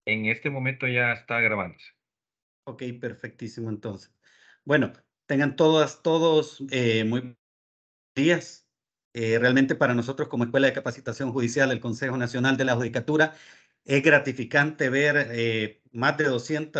En este momento ya está grabándose. Ok, perfectísimo entonces. Bueno, tengan todos muy buenos días. Realmente para nosotros como Escuela de Capacitación Judicial del Consejo Nacional de la Judicatura es gratificante ver más de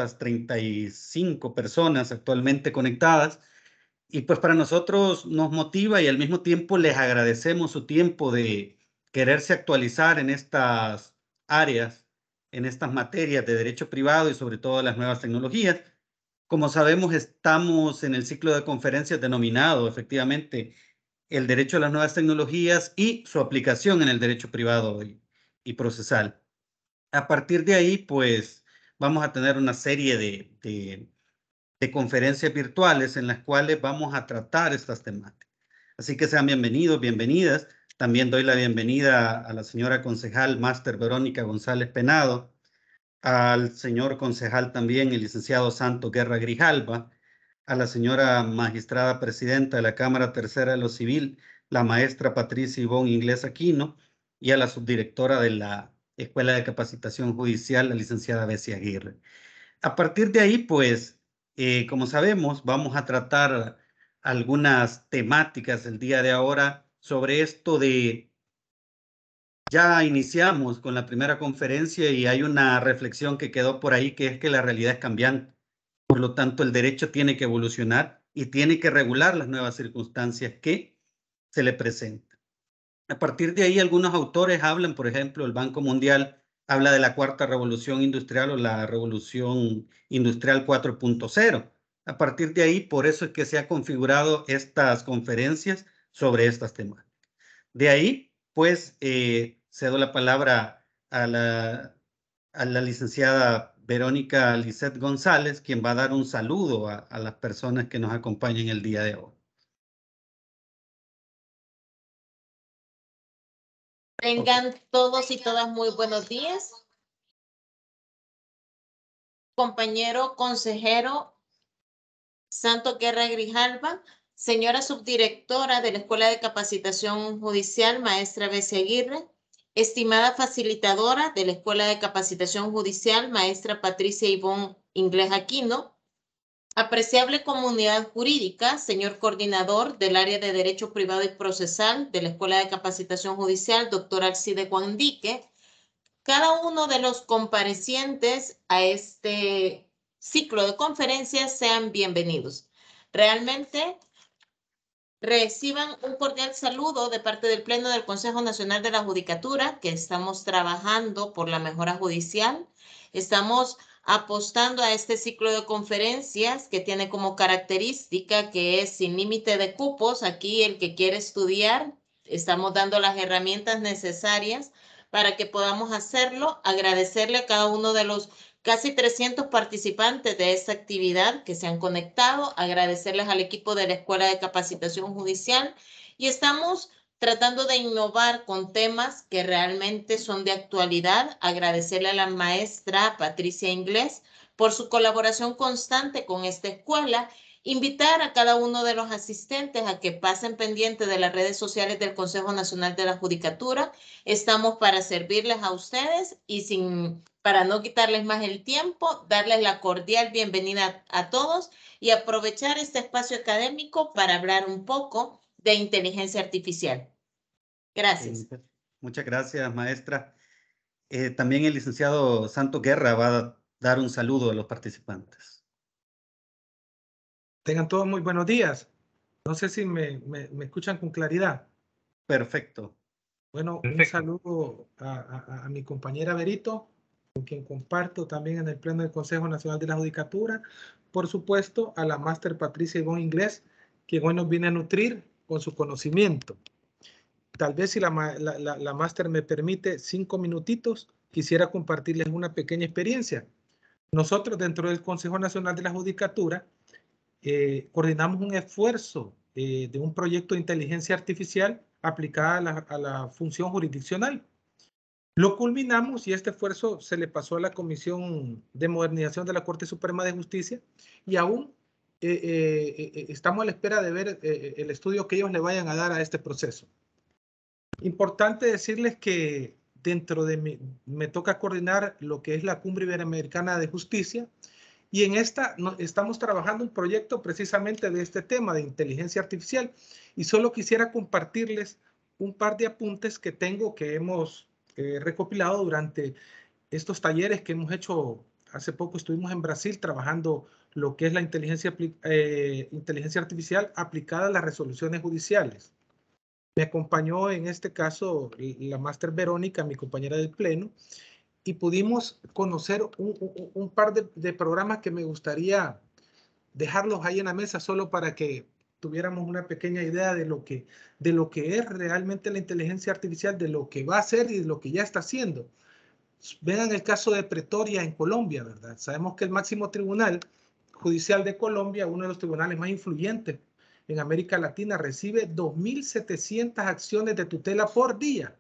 235 personas actualmente conectadas y pues para nosotros nos motiva y al mismo tiempo les agradecemos su tiempo de quererse actualizar en estas áreas, en estas materias de derecho privado y sobre todo las nuevas tecnologías. Como sabemos, estamos en el ciclo de conferencias denominado efectivamente el derecho a las nuevas tecnologías y su aplicación en el derecho privado y procesal. A partir de ahí, pues vamos a tener una serie de conferencias virtuales en las cuales vamos a tratar estas temáticas. Así que sean bienvenidos, bienvenidas. También doy la bienvenida a la señora concejal Máster Verónica González Penado, al señor concejal también, el licenciado Santo Guerra Grijalva, a la señora magistrada presidenta de la Cámara Tercera de lo Civil, la maestra Patricia Ivonne Inglés Aquino, y a la subdirectora de la Escuela de Capacitación Judicial, la licenciada Bessie Aguirre. A partir de ahí, pues, como sabemos, vamos a tratar algunas temáticas el día de ahora sobre esto de, ya iniciamos con la primera conferencia y hay una reflexión que quedó por ahí, que es que la realidad es cambiante. Por lo tanto, el derecho tiene que evolucionar y tiene que regular las nuevas circunstancias que se le presentan. A partir de ahí, algunos autores hablan, por ejemplo, el Banco Mundial habla de la cuarta revolución industrial o la revolución industrial 4.0. A partir de ahí, por eso es que se han configurado estas conferencias sobre estas temas. De ahí, pues, cedo la palabra a la licenciada Verónica Lisset González, quien va a dar un saludo a las personas que nos acompañan el día de hoy. Ok. Tengan todos y todas muy buenos días. Compañero consejero Santo Guerra Grijalva, señora subdirectora de la Escuela de Capacitación Judicial, maestra Bessie Aguirre, estimada facilitadora de la Escuela de Capacitación Judicial, maestra Patricia Ivonne Inglés Aquino, apreciable comunidad jurídica, señor coordinador del área de Derecho Privado y Procesal de la Escuela de Capacitación Judicial, doctor Alcide Guandique, cada uno de los comparecientes a este ciclo de conferencias sean bienvenidos. Realmente reciban un cordial saludo de parte del Pleno del Consejo Nacional de la Judicatura, que estamos trabajando por la mejora judicial. Estamos apostando a este ciclo de conferencias que tiene como característica que es sin límite de cupos. Aquí el que quiere estudiar, estamos dando las herramientas necesarias para que podamos hacerlo. Agradecerle a cada uno de los casi 300 participantes de esta actividad que se han conectado, agradecerles al equipo de la Escuela de Capacitación Judicial y estamos tratando de innovar con temas que realmente son de actualidad. Agradecerle a la maestra Patricia Inglés por su colaboración constante con esta escuela. Invitar a cada uno de los asistentes a que pasen pendiente de las redes sociales del Consejo Nacional de la Judicatura. Estamos para servirles a ustedes y para no quitarles más el tiempo, darles la cordial bienvenida a todos y aprovechar este espacio académico para hablar un poco de inteligencia artificial. Gracias. Muchas gracias, maestra. También el licenciado Santo Guerra va a dar un saludo a los participantes. Tengan todos muy buenos días. No sé si me escuchan con claridad. Perfecto. Bueno, un Perfecto. saludo a mi compañera Berito, con quien comparto también en el Pleno del Consejo Nacional de la Judicatura. Por supuesto, a la máster Patricia Ivonne Inglés, quien hoy nos viene a nutrir con su conocimiento. Tal vez si la máster me permite 5 minutitos, quisiera compartirles una pequeña experiencia. Nosotros dentro del Consejo Nacional de la Judicatura coordinamos un esfuerzo de un proyecto de inteligencia artificial aplicada a la función jurisdiccional. Lo culminamos y este esfuerzo se le pasó a la Comisión de Modernización de la Corte Suprema de Justicia y aún estamos a la espera de ver el estudio que ellos le vayan a dar a este proceso. Importante decirles que dentro de me toca coordinar lo que es la Cumbre Iberoamericana de Justicia, y en esta estamos trabajando un proyecto precisamente de este tema de inteligencia artificial, y solo quisiera compartirles un par de apuntes que tengo, que hemos recopilado durante estos talleres que hemos hecho. Hace poco estuvimos en Brasil trabajando lo que es la inteligencia artificial aplicada a las resoluciones judiciales. Me acompañó en este caso la máster Verónica, mi compañera del pleno, y pudimos conocer un par de programas que me gustaría dejarlos ahí en la mesa solo para que tuviéramos una pequeña idea de lo que es realmente la inteligencia artificial, de lo que va a hacer y de lo que ya está haciendo. Vean el caso de Pretoria en Colombia, ¿verdad? Sabemos que el máximo tribunal judicial de Colombia, uno de los tribunales más influyentes en América Latina, recibe 2.700 acciones de tutela por día.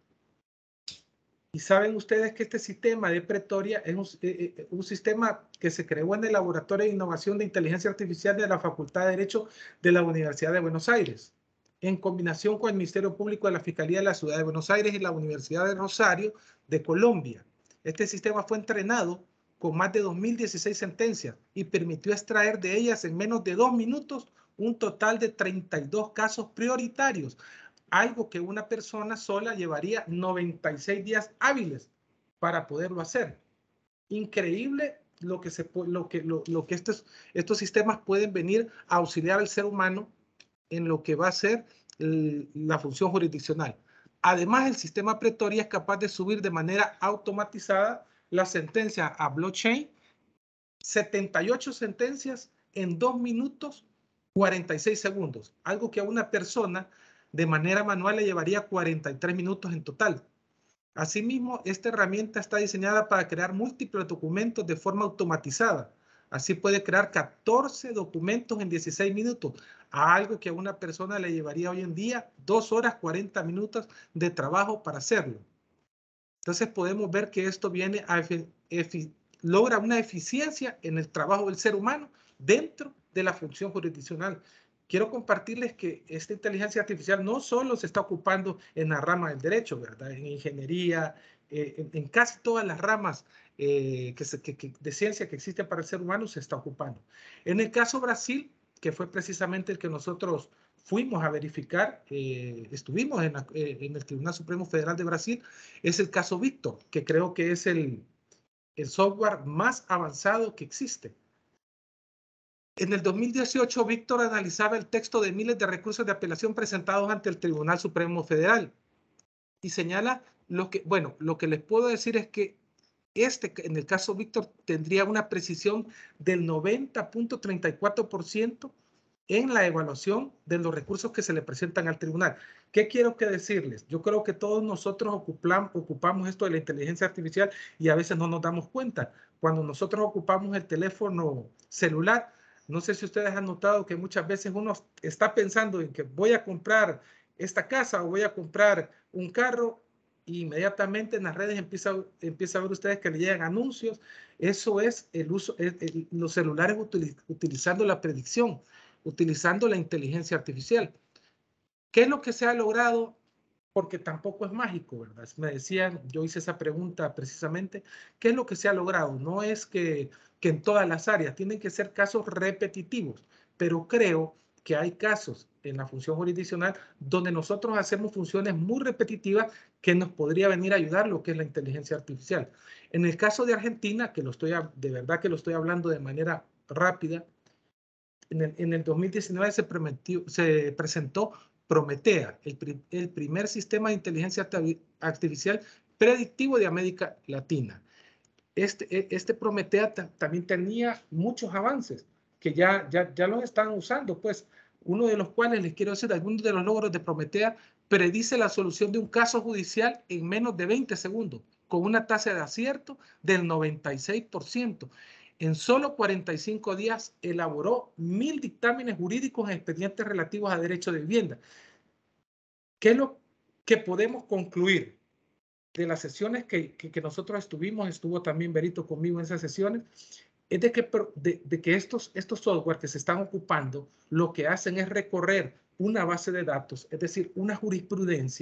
Y saben ustedes que este sistema de Pretoria es un sistema que se creó en el Laboratorio de Innovación de Inteligencia Artificial de la Facultad de Derecho de la Universidad de Buenos Aires, en combinación con el Ministerio Público de la Fiscalía de la Ciudad de Buenos Aires y la Universidad de Rosario de Colombia. Este sistema fue entrenado con más de 2016 sentencias y permitió extraer de ellas en menos de 2 minutos un total de 32 casos prioritarios, algo que una persona sola llevaría 96 días hábiles para poderlo hacer. Increíble lo que estos sistemas pueden venir a auxiliar al ser humano en lo que va a ser la función jurisdiccional. Además, el sistema Pretoria es capaz de subir de manera automatizada la sentencia a blockchain, 78 sentencias en 2 minutos 46 segundos, algo que a una persona de manera manual le llevaría 43 minutos en total. Asimismo, esta herramienta está diseñada para crear múltiples documentos de forma automatizada. Así puede crear 14 documentos en 16 minutos, a algo que a una persona le llevaría hoy en día 2 horas 40 minutos de trabajo para hacerlo. Entonces podemos ver que esto viene a logra una eficiencia en el trabajo del ser humano dentro de la función jurisdiccional. Quiero compartirles que esta inteligencia artificial no solo se está ocupando en la rama del derecho, ¿verdad? En ingeniería, en casi todas las ramas de ciencia que existen para el ser humano se está ocupando. En el caso Brasil, que fue precisamente el que nosotros fuimos a verificar, estuvimos en el Tribunal Supremo Federal de Brasil, es el caso Víctor, que creo que es el software más avanzado que existe. En el 2018, Víctor analizaba el texto de miles de recursos de apelación presentados ante el Tribunal Supremo Federal y señala lo que les puedo decir es que en el caso Víctor, tendría una precisión del 90.34% en la evaluación de los recursos que se le presentan al tribunal. ¿Qué quiero decirles? Yo creo que todos nosotros ocupamos esto de la inteligencia artificial y a veces no nos damos cuenta. Cuando nosotros ocupamos el teléfono celular, no sé si ustedes han notado que muchas veces uno está pensando en que voy a comprar esta casa o voy a comprar un carro, y inmediatamente en las redes empieza a ver ustedes que le llegan anuncios. Eso es el uso, los celulares utilizando la predicción, utilizando la inteligencia artificial. ¿Qué es lo que se ha logrado? Porque tampoco es mágico, ¿verdad? Me decían, yo hice esa pregunta precisamente, ¿qué es lo que se ha logrado? No es que en todas las áreas, tienen que ser casos repetitivos, pero creo que hay casos en la función jurisdiccional donde nosotros hacemos funciones muy repetitivas que nos podría venir a ayudar lo que es la inteligencia artificial. En el caso de Argentina, que de verdad que lo estoy hablando de manera rápida, en el 2019 se presentó Prometea, el primer sistema de inteligencia artificial predictivo de América Latina. Este Prometea también tenía muchos avances que ya los están usando, pues uno de los cuales les quiero decir, algunos de los logros de Prometea predice la solución de un caso judicial en menos de 20 segundos, con una tasa de acierto del 96%. En solo 45 días elaboró 1000 dictámenes jurídicos en expedientes relativos a derecho de vivienda. ¿Qué es lo que podemos concluir de las sesiones que nosotros estuvo también Berito conmigo en esas sesiones? Es de que estos software que se están ocupando, lo que hacen es recorrer una base de datos, es decir, una jurisprudencia,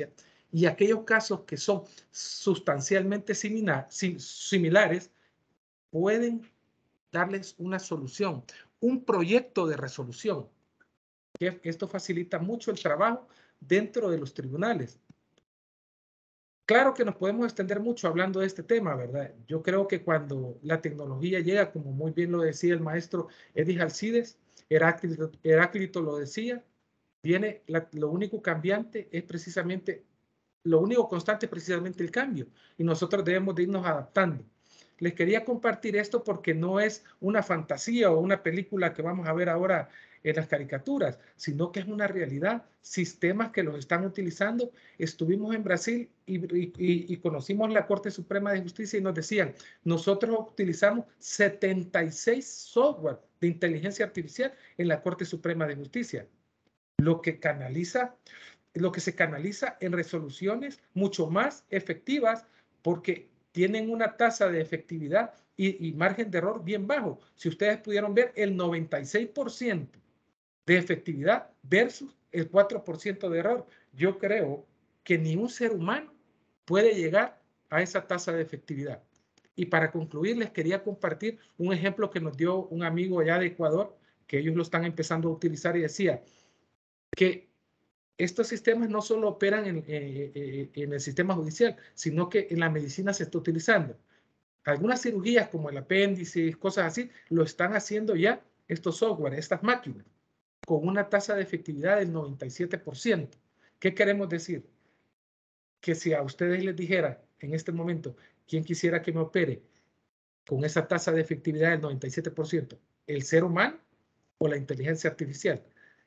y aquellos casos que son sustancialmente similares pueden darles una solución, un proyecto de resolución. Esto facilita mucho el trabajo dentro de los tribunales. Claro que nos podemos extender mucho hablando de este tema, ¿verdad? Yo creo que cuando la tecnología llega, como muy bien lo decía el maestro Edith Alcides, Heráclito lo decía, lo único cambiante es precisamente, lo único constante es precisamente el cambio, y nosotros debemos de irnos adaptando. Les quería compartir esto porque no es una fantasía o una película que vamos a ver ahora en las caricaturas, sino que es una realidad, sistemas que los están utilizando. Estuvimos en Brasil y conocimos la Corte Suprema de Justicia y nos decían, nosotros utilizamos 76 software de inteligencia artificial en la Corte Suprema de Justicia, lo que se canaliza en resoluciones mucho más efectivas porque tienen una tasa de efectividad y margen de error bien bajo. Si ustedes pudieron ver, el 96% de efectividad versus el 4% de error. Yo creo que ni un ser humano puede llegar a esa tasa de efectividad. Y para concluir, les quería compartir un ejemplo que nos dio un amigo allá de Ecuador, que ellos lo están empezando a utilizar, y decía que estos sistemas no solo operan en el sistema judicial, sino que en la medicina se está utilizando. Algunas cirugías como el apéndice, cosas así, lo están haciendo ya estos software, estas máquinas, con una tasa de efectividad del 97%. ¿Qué queremos decir? Que si a ustedes les dijera en este momento, ¿quién quisiera que me opere con esa tasa de efectividad del 97%? ¿El ser humano o la inteligencia artificial?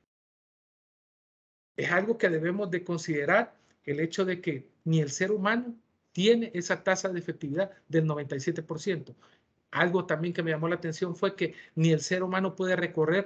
Es algo que debemos de considerar, el hecho de que ni el ser humano tiene esa tasa de efectividad del 97%. Algo también que me llamó la atención fue que ni el ser humano puede recorrer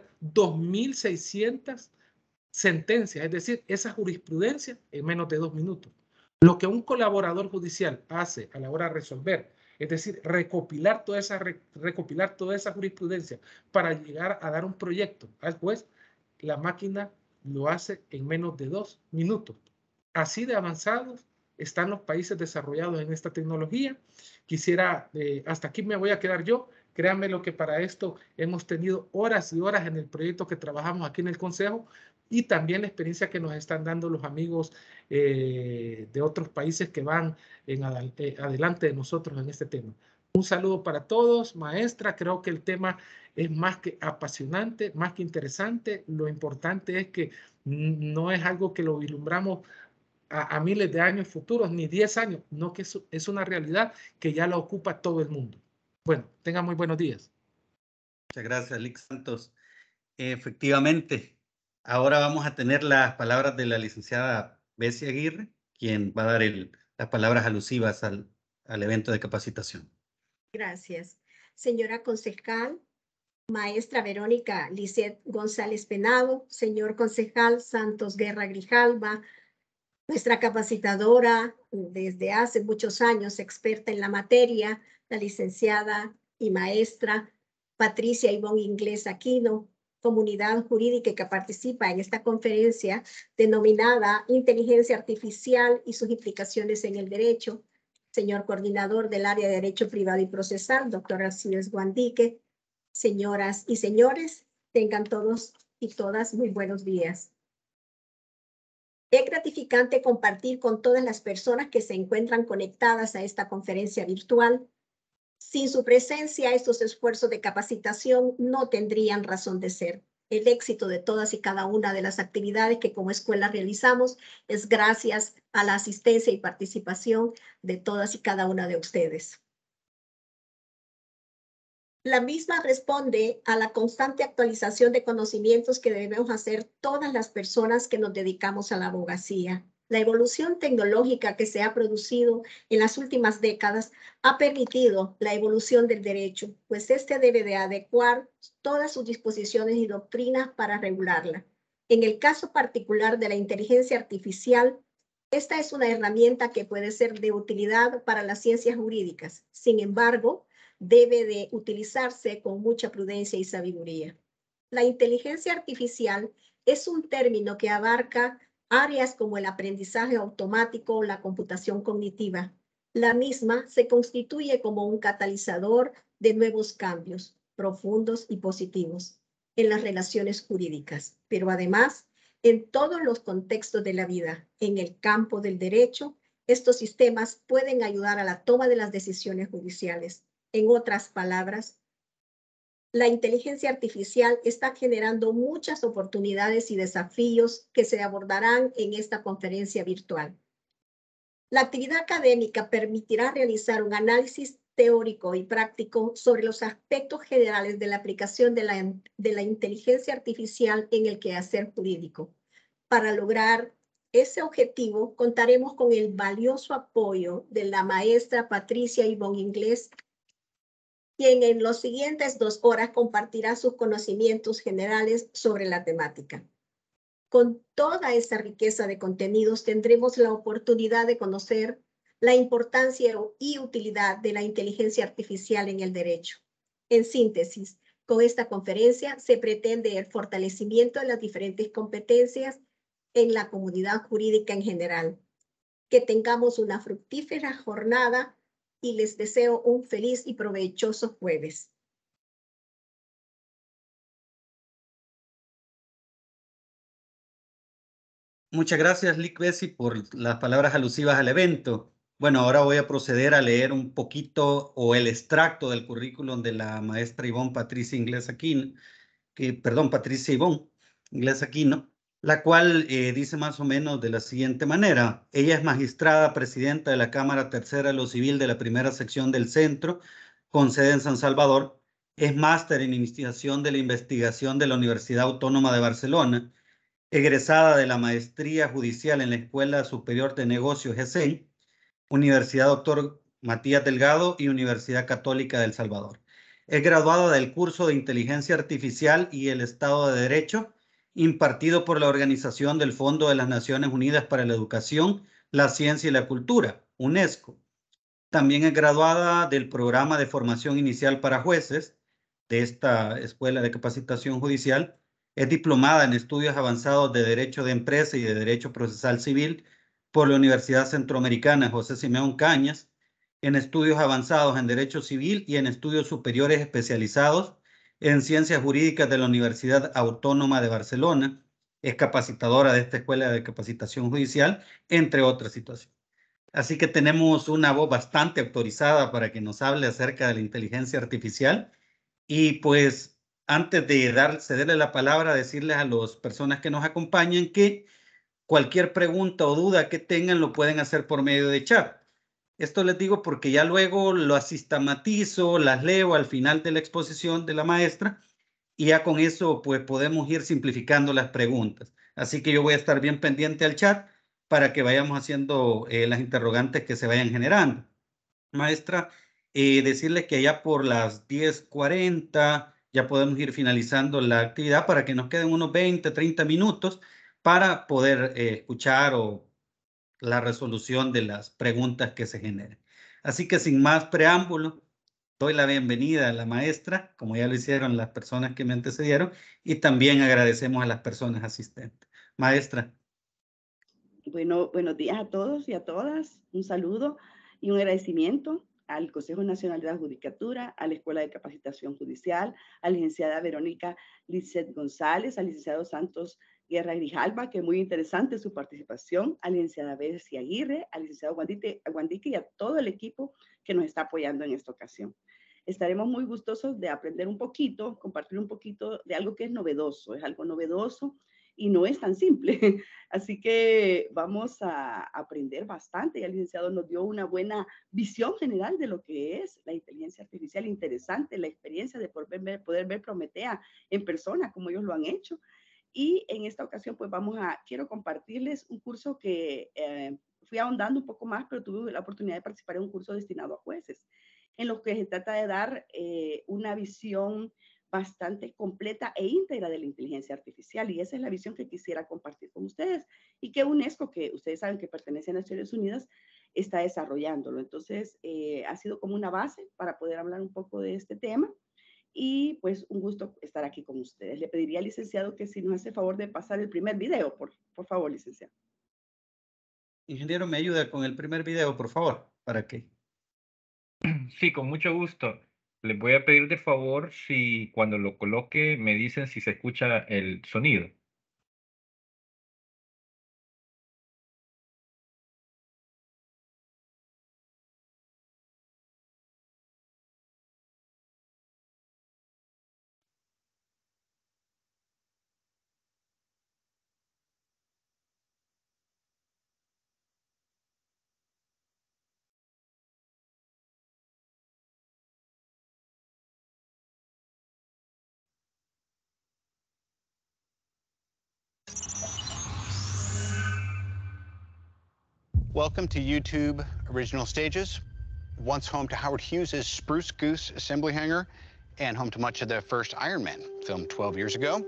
2.600 sentencias, es decir, esa jurisprudencia en menos de 2 minutos. Lo que un colaborador judicial hace a la hora de resolver, es decir, recopilar toda esa jurisprudencia para llegar a dar un proyecto al juez, la máquina lo hace en menos de 2 minutos. Así de avanzados están los países desarrollados en esta tecnología. Quisiera, hasta aquí me voy a quedar yo. Créanme lo que para esto hemos tenido horas y horas en el proyecto que trabajamos aquí en el Consejo, y también la experiencia que nos están dando los amigos de otros países que van adelante de nosotros en este tema. Un saludo para todos, maestra. Creo que el tema es más que apasionante, más que interesante. Lo importante es que no es algo que lo vislumbramos a miles de años futuros, ni 10 años, no, que es una realidad que ya la ocupa todo el mundo. Bueno, tengan muy buenos días. Muchas gracias, Lick Santos. Efectivamente, ahora vamos a tener las palabras de la licenciada Bessie Aguirre, quien va a dar las palabras alusivas al evento de capacitación. Gracias. Señora concejal, maestra Verónica Lisset González Penado, señor concejal Santos Guerra Grijalva, nuestra capacitadora desde hace muchos años, experta en la materia, la licenciada y maestra Patricia Ivonne Inglés Aquino, comunidad jurídica que participa en esta conferencia denominada Inteligencia Artificial y sus implicaciones en el derecho, señor coordinador del área de Derecho Privado y Procesal, doctor Alcides Guandique, señoras y señores, tengan todos y todas muy buenos días. Es gratificante compartir con todas las personas que se encuentran conectadas a esta conferencia virtual. Sin su presencia, estos esfuerzos de capacitación no tendrían razón de ser. El éxito de todas y cada una de las actividades que como escuela realizamos es gracias a la asistencia y participación de todas y cada una de ustedes. La misma responde a la constante actualización de conocimientos que debemos hacer todas las personas que nos dedicamos a la abogacía. La evolución tecnológica que se ha producido en las últimas décadas ha permitido la evolución del derecho, pues este debe de adecuar todas sus disposiciones y doctrinas para regularla. En el caso particular de la inteligencia artificial, esta es una herramienta que puede ser de utilidad para las ciencias jurídicas. Sin embargo, debe de utilizarse con mucha prudencia y sabiduría. La inteligencia artificial es un término que abarca áreas como el aprendizaje automático o la computación cognitiva. La misma se constituye como un catalizador de nuevos cambios profundos y positivos en las relaciones jurídicas, pero además en todos los contextos de la vida. En el campo del derecho, estos sistemas pueden ayudar a la toma de las decisiones judiciales. En otras palabras, la inteligencia artificial está generando muchas oportunidades y desafíos que se abordarán en esta conferencia virtual. La actividad académica permitirá realizar un análisis teórico y práctico sobre los aspectos generales de la aplicación de la inteligencia artificial en el quehacer jurídico. Para lograr ese objetivo, contaremos con el valioso apoyo de la maestra Patricia Ivonne Inglés, quien en las siguientes 2 horas compartirá sus conocimientos generales sobre la temática. Con toda esa riqueza de contenidos tendremos la oportunidad de conocer la importancia y utilidad de la inteligencia artificial en el derecho. En síntesis, con esta conferencia se pretende el fortalecimiento de las diferentes competencias en la comunidad jurídica en general. Que tengamos una fructífera jornada y les deseo un feliz y provechoso jueves. Muchas gracias, Lic Bessi, por las palabras alusivas al evento. Bueno, ahora voy a proceder a leer un poquito o el extracto del currículum de la maestra Ivonne Patricia Inglés Aquino, Patricia Ivonne Inglés Aquino, la cual dice más o menos de la siguiente manera. Ella es magistrada presidenta de la Cámara Tercera de lo Civil de la primera sección del Centro, con sede en San Salvador. Es máster en investigación de la investigación de la Universidad Autónoma de Barcelona, egresada de la Maestría Judicial en la Escuela Superior de Negocios ESEN, Universidad Dr. Matías Delgado y Universidad Católica de El Salvador. Es graduada del curso de Inteligencia Artificial y el Estado de Derecho, impartido por la Organización del Fondo de las Naciones Unidas para la Educación, la Ciencia y la Cultura, UNESCO. También es graduada del Programa de Formación Inicial para Jueces de esta Escuela de Capacitación Judicial. Es diplomada en Estudios Avanzados de Derecho de Empresa y de Derecho Procesal Civil por la Universidad Centroamericana José Simeón Cañas, en Estudios Avanzados en Derecho Civil y en Estudios Superiores Especializados en Ciencias Jurídicas de la Universidad Autónoma de Barcelona. Es capacitadora de esta Escuela de Capacitación Judicial, entre otras situaciones. Así que tenemos una voz bastante autorizada para que nos hable acerca de la inteligencia artificial. Y pues antes de cederle la palabra, decirles a las personas que nos acompañan que cualquier pregunta o duda que tengan lo pueden hacer por medio de chat. Esto les digo porque ya luego lo sistematizo, las leo al final de la exposición de la maestra y ya con eso pues podemos ir simplificando las preguntas. Así que yo voy a estar bien pendiente al chat para que vayamos haciendo las interrogantes que se vayan generando. Maestra, decirles que ya por las 10:40 ya podemos ir finalizando la actividad para que nos queden unos 20, 30 minutos para poder escuchar la resolución de las preguntas que se generen. Así que sin más preámbulo, doy la bienvenida a la maestra, como ya lo hicieron las personas que me antecedieron, y también agradecemos a las personas asistentes. Maestra. Bueno, buenos días a todos y a todas. Un saludo y un agradecimiento al Consejo Nacional de la Judicatura, a la Escuela de Capacitación Judicial, a la licenciada Verónica Lisset González, al licenciado Santos Guerra Grijalva, que muy interesante su participación, a la licenciada Bessi Aguirre, al licenciado Guandique y a todo el equipo que nos está apoyando en esta ocasión. Estaremos muy gustosos de aprender un poquito, compartir un poquito de algo que es novedoso, es algo novedoso y no es tan simple. Así que vamos a aprender bastante. Ya el licenciado nos dio una buena visión general de lo que es la inteligencia artificial. Interesante la experiencia de poder ver Prometea en persona, como ellos lo han hecho. Y en esta ocasión, pues quiero compartirles un curso que fui ahondando un poco más, pero tuve la oportunidad de participar en un curso destinado a jueces, en los que se trata de dar una visión bastante completa e íntegra de la inteligencia artificial, y esa es la visión que quisiera compartir con ustedes y que UNESCO, que ustedes saben que pertenece a Naciones Unidas, está desarrollándolo. Entonces, ha sido como una base para poder hablar un poco de este tema y pues un gusto estar aquí con ustedes. Le pediría al licenciado que si nos hace favor de pasar el primer video, por favor, licenciado. Ingeniero, ¿me ayuda con el primer video, por favor? ¿Para qué? Sí, con mucho gusto. Les voy a pedir de favor si cuando lo coloque me dicen si se escucha el sonido. Welcome to YouTube Original Stages, once home to Howard Hughes' Spruce Goose assembly hangar and home to much of the first Iron Man, filmed 12 years ago.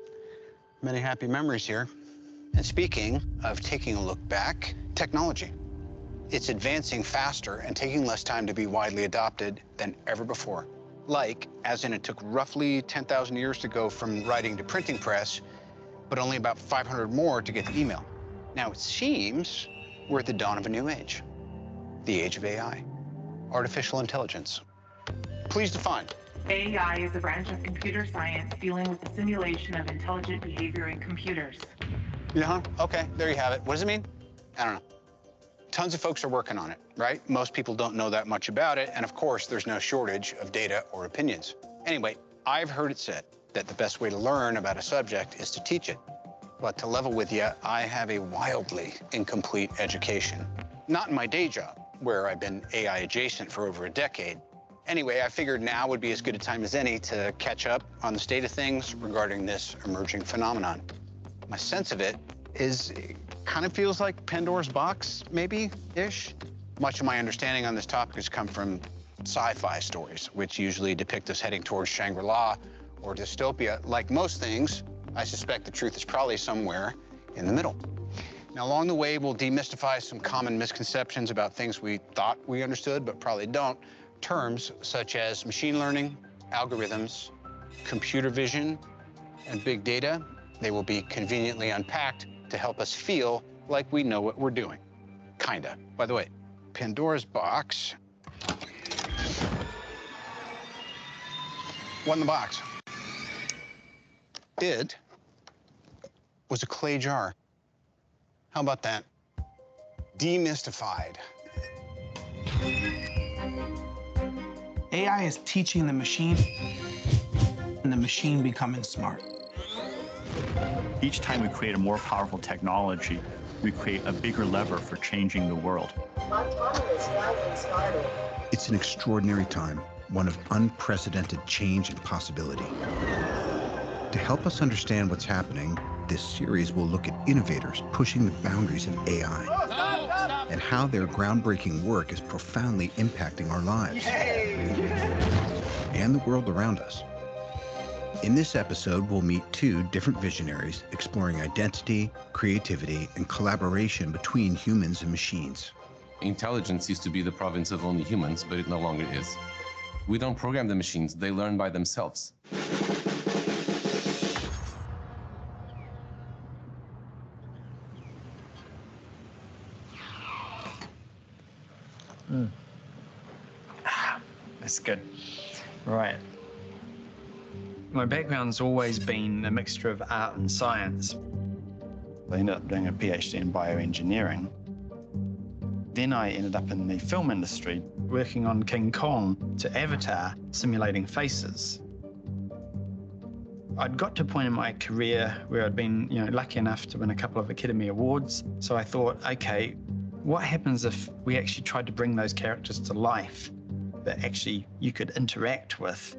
Many happy memories here. And speaking of taking a look back, technology. It's advancing faster and taking less time to be widely adopted than ever before. Like, as in it took roughly 10,000 years to go from writing to printing press, but only about 500 more to get to email. Now it seems we're at the dawn of a new age, the age of AI, artificial intelligence. Please define. AI is a branch of computer science dealing with the simulation of intelligent behavior in computers. Yeah, okay, there you have it. What does it mean? I don't know. Tons of folks are working on it, right? Most people don't know that much about it, and of course, there's no shortage of data or opinions. Anyway, I've heard it said that the best way to learn about a subject is to teach it. But to level with you, I have a wildly incomplete education. Not in my day job, where I've been AI adjacent for over a decade. Anyway, I figured now would be as good a time as any to catch up on the state of things regarding this emerging phenomenon. My sense of it is it kind of feels like Pandora's box, maybe-ish. Much of my understanding on this topic has come from sci-fi stories, which usually depict us heading towards Shangri-La or dystopia. Like most things, I suspect the truth is probably somewhere in the middle. Now, along the way, we'll demystify some common misconceptions about things we thought we understood, but probably don't. Terms such as machine learning, algorithms, computer vision, and big data, they will be conveniently unpacked to help us feel like we know what we're doing. Kinda. By the way, Pandora's box. What in the box? It was a clay jar. How about that? Demystified. AI is teaching the machine, and the machine becoming smart. Each time we create a more powerful technology, we create a bigger lever for changing the world. Autonomous driving started. It's an extraordinary time, one of unprecedented change and possibility. To help us understand what's happening, this series will look at innovators pushing the boundaries of AI and how their groundbreaking work is profoundly impacting our lives and the world around us. In this episode, we'll meet two different visionaries exploring identity, creativity, and collaboration between humans and machines. Intelligence used to be the province of only humans, but it no longer is. We don't program the machines, they learn by themselves. That's good. Right. My background's always been a mixture of art and science. I ended up doing a PhD in bioengineering. Then I ended up in the film industry, working on King Kong to Avatar, simulating faces. I'd got to a point in my career where I'd been, lucky enough to win a couple of Academy Awards. So I thought, okay, what happens if we actually tried to bring those characters to life that actually you could interact with?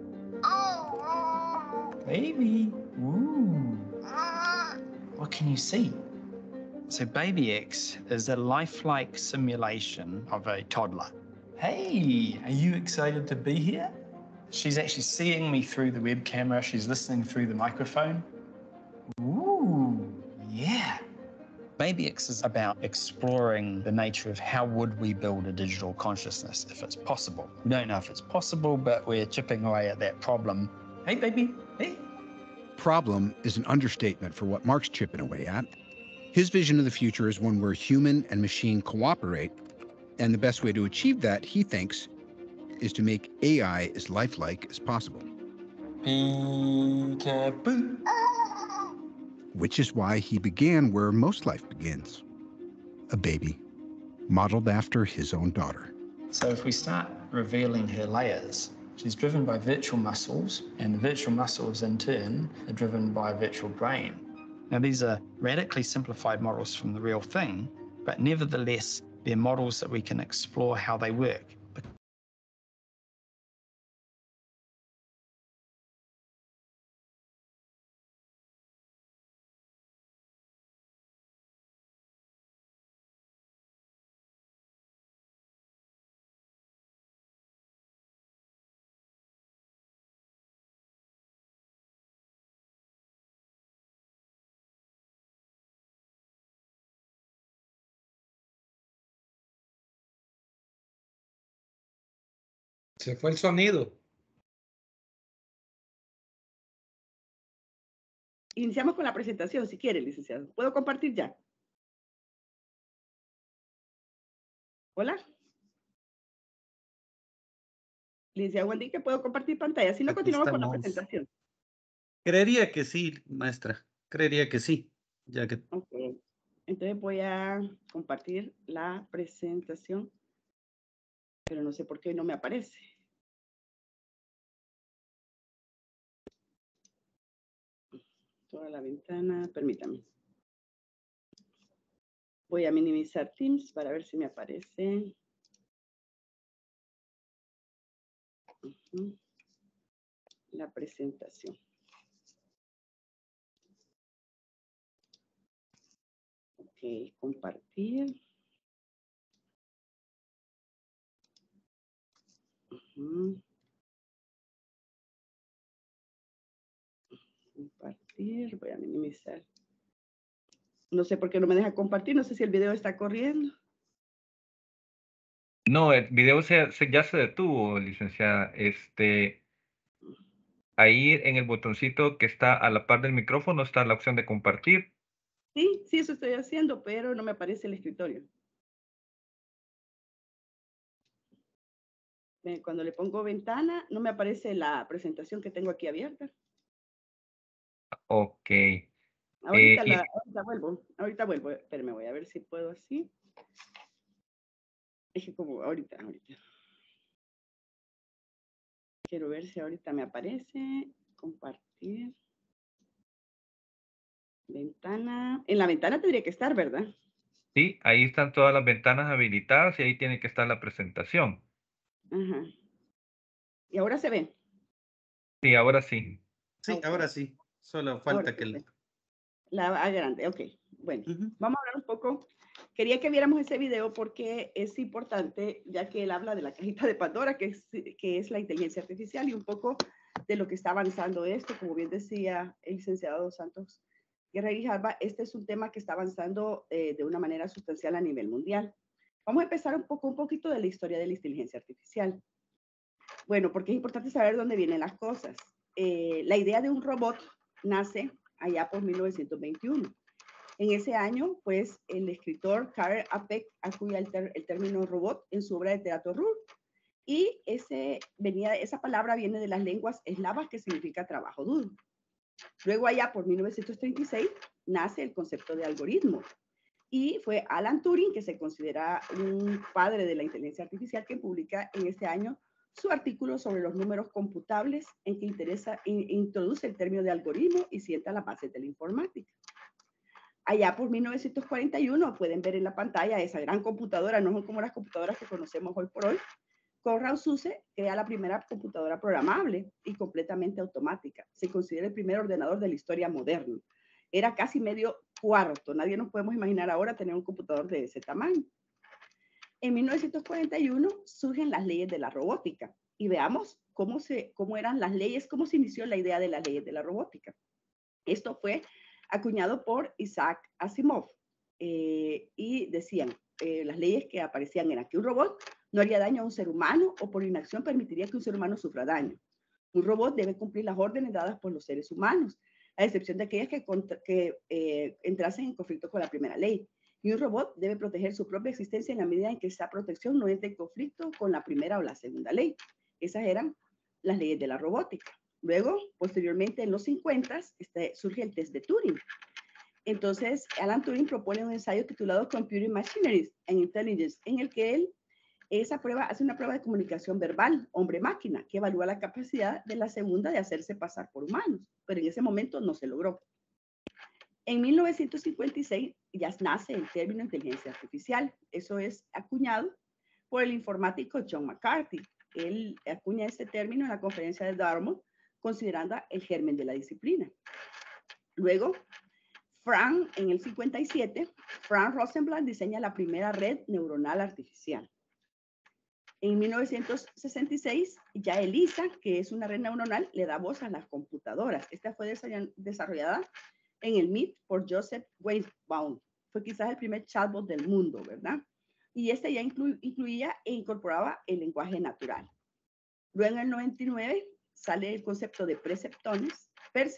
Baby, ooh. What can you see? So Baby X is a lifelike simulation of a toddler. Hey, are you excited to be here? She's actually seeing me through the web camera. She's listening through the microphone. Ooh, yeah. BabyX is about exploring the nature of how would we build a digital consciousness if it's possible. We don't know if it's possible, but we're chipping away at that problem. Hey, baby, hey. Problem is an understatement for what Mark's chipping away at. His vision of the future is one where human and machine cooperate, and the best way to achieve that, he thinks, is to make AI as lifelike as possible. Peekaboo. Which is why he began where most life begins, a baby, modeled after his own daughter. So if we start revealing her layers, she's driven by virtual muscles, and the virtual muscles in turn are driven by a virtual brain. Now these are radically simplified models from the real thing, but nevertheless, they're models that we can explore how they work. Se fue el sonido. Iniciamos con la presentación, si quiere, licenciado. ¿Puedo compartir ya? Hola. Licenciado Wendique, ¿puedo compartir pantalla? Si no, Aquí continuamos con la estamos. presentación. Creería que sí, maestra. Creería que sí. Ya que Ok. Entonces voy a compartir la presentación, pero no sé por qué no me aparece. Toda la ventana, permítame. Voy a minimizar Teams para ver si me aparece. La presentación. Ok, compartir. Compartir, voy a minimizar. No sé por qué no me deja compartir, no sé si el video está corriendo. No, el video ya se detuvo, licenciada. Ahí en el botoncito que está a la par del micrófono está la opción de compartir. Sí, sí, eso estoy haciendo, pero no me aparece el escritorio. Cuando le pongo ventana, no me aparece la presentación que tengo aquí abierta. Ok. Ahorita vuelvo, espérame, voy a ver si puedo así. Es que como ahorita. Quiero ver si ahorita me aparece. Compartir. Ventana. En la ventana tendría que estar, ¿verdad? Sí, ahí están todas las ventanas habilitadas y ahí tiene que estar la presentación. Ajá. ¿Y ahora se ve? Sí, ahora sí. Sí, Okay. ahora sí. Solo falta que la grande, ok. Bueno, vamos a hablar un poco. Quería que viéramos ese video porque es importante, ya que él habla de la cajita de Pandora, que es la inteligencia artificial, y un poco de lo que está avanzando esto. Como bien decía el licenciado Santos Guerra Grijalva, este es un tema que está avanzando de una manera sustancial a nivel mundial. Vamos a empezar un poquito de la historia de la inteligencia artificial. Bueno, porque es importante saber dónde vienen las cosas. La idea de un robot nace allá por 1921. En ese año, pues, el escritor Karl Apek acuña el término robot en su obra de teatro Ruhr. Y esa palabra viene de las lenguas eslavas que significa trabajo duro. Luego allá por 1936 nace el concepto de algoritmo. Y fue Alan Turing, que se considera un padre de la inteligencia artificial, que publica en este año su artículo sobre los números computables en que introduce el término de algoritmo y sienta las bases de la informática. Allá por 1941 pueden ver en la pantalla esa gran computadora, no son como las computadoras que conocemos hoy por hoy. Konrad Zuse crea la primera computadora programable y completamente automática. Se considera el primer ordenador de la historia moderna. Era casi medio cuarto. Nadie nos podemos imaginar ahora tener un computador de ese tamaño. En 1941 surgen las leyes de la robótica y veamos cómo eran las leyes, cómo se inició la idea de las leyes de la robótica. Esto fue acuñado por Isaac Asimov. y decían, las leyes que aparecían eran que un robot no haría daño a un ser humano o por inacción permitiría que un ser humano sufra daño. Un robot debe cumplir las órdenes dadas por los seres humanos, a excepción de aquellas que entrasen en conflicto con la primera ley. Y un robot debe proteger su propia existencia en la medida en que esa protección no es de conflicto con la primera o la segunda ley. Esas eran las leyes de la robótica. Luego, posteriormente, en los 50, surge el test de Turing. Entonces, Alan Turing propone un ensayo titulado Computing Machinery and Intelligence, en el que él hace una prueba de comunicación verbal, hombre-máquina, que evalúa la capacidad de la segunda de hacerse pasar por humanos, pero en ese momento no se logró. En 1956 ya nace el término inteligencia artificial. Eso es acuñado por el informático John McCarthy. Él acuña este término en la conferencia de Dartmouth, considerando el germen de la disciplina. Luego, en el 57, Frank Rosenblatt diseña la primera red neuronal artificial. En 1966, ya ELIZA, que es una red neuronal, le da voz a las computadoras. Esta fue desarrollada en el MIT por Joseph Weisbaum. Fue quizás el primer chatbot del mundo, ¿verdad? Y este ya incluía e incorporaba el lenguaje natural. Luego, en el 99, sale el concepto de perceptrones,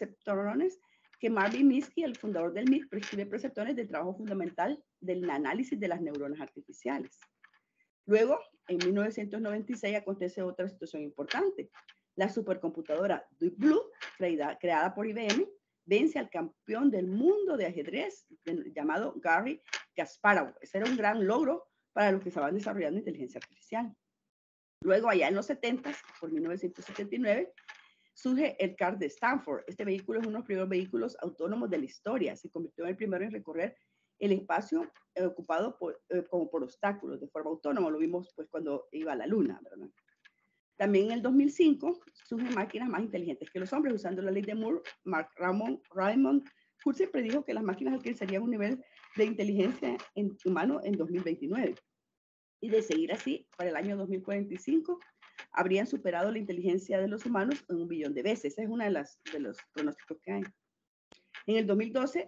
que Marvin Minsky, el fundador del MIT, prescribe perceptrones del trabajo fundamental del análisis de las neuronas artificiales. Luego, en 1996, acontece otra situación importante. La supercomputadora Deep Blue, creada por IBM, vence al campeón del mundo de ajedrez llamado Garry Kasparov. Ese era un gran logro para los que estaban desarrollando inteligencia artificial. Luego, allá en los 70, por 1979, surge el CAR de Stanford. Este vehículo es uno de los primeros vehículos autónomos de la historia. Se convirtió en el primero en recorrer el espacio ocupado como por obstáculos de forma autónoma. Lo vimos pues cuando iba a la luna, ¿verdad? También en el 2005 surgen máquinas más inteligentes que los hombres. Usando la ley de Moore, Raymond Kurzweil predijo que las máquinas alcanzarían un nivel de inteligencia humano en 2029. Y de seguir así, para el año 2045, habrían superado la inteligencia de los humanos en 1 billón de veces. Ese es uno de los pronósticos que hay. En el 2012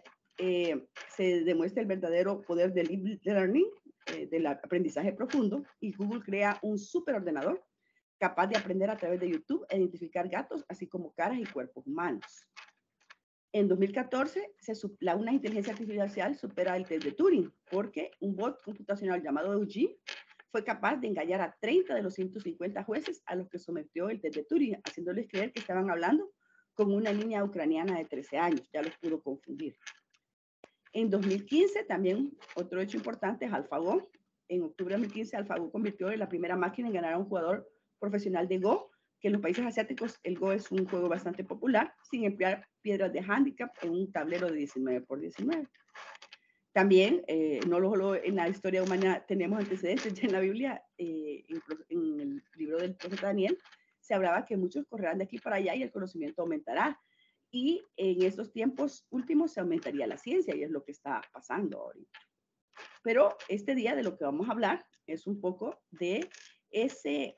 se demuestra el verdadero poder del deep learning, del aprendizaje profundo, y Google crea un superordenador capaz de aprender a través de YouTube e identificar gatos, así como caras y cuerpos humanos. En 2014, una inteligencia artificial supera el test de Turing, porque un bot computacional llamado Eugene fue capaz de engañar a 30 de los 150 jueces a los que sometió el test de Turing, haciéndoles creer que estaban hablando con una niña ucraniana de 13 años. Ya los pudo confundir. En 2015, también otro hecho importante es AlphaGo. En octubre de 2015, AlphaGo convirtió en la primera máquina en ganar a un jugador profesional de Go, que en los países asiáticos el Go es un juego bastante popular, sin emplear piedras de handicap en un tablero de 19 por 19. También, no solo en la historia humana tenemos antecedentes, ya en la Biblia, en el libro del profeta Daniel, se hablaba que muchos correrán de aquí para allá y el conocimiento aumentará. Y en estos tiempos últimos se aumentaría la ciencia, y es lo que está pasando ahorita. Pero este día de lo que vamos a hablar es un poco de ese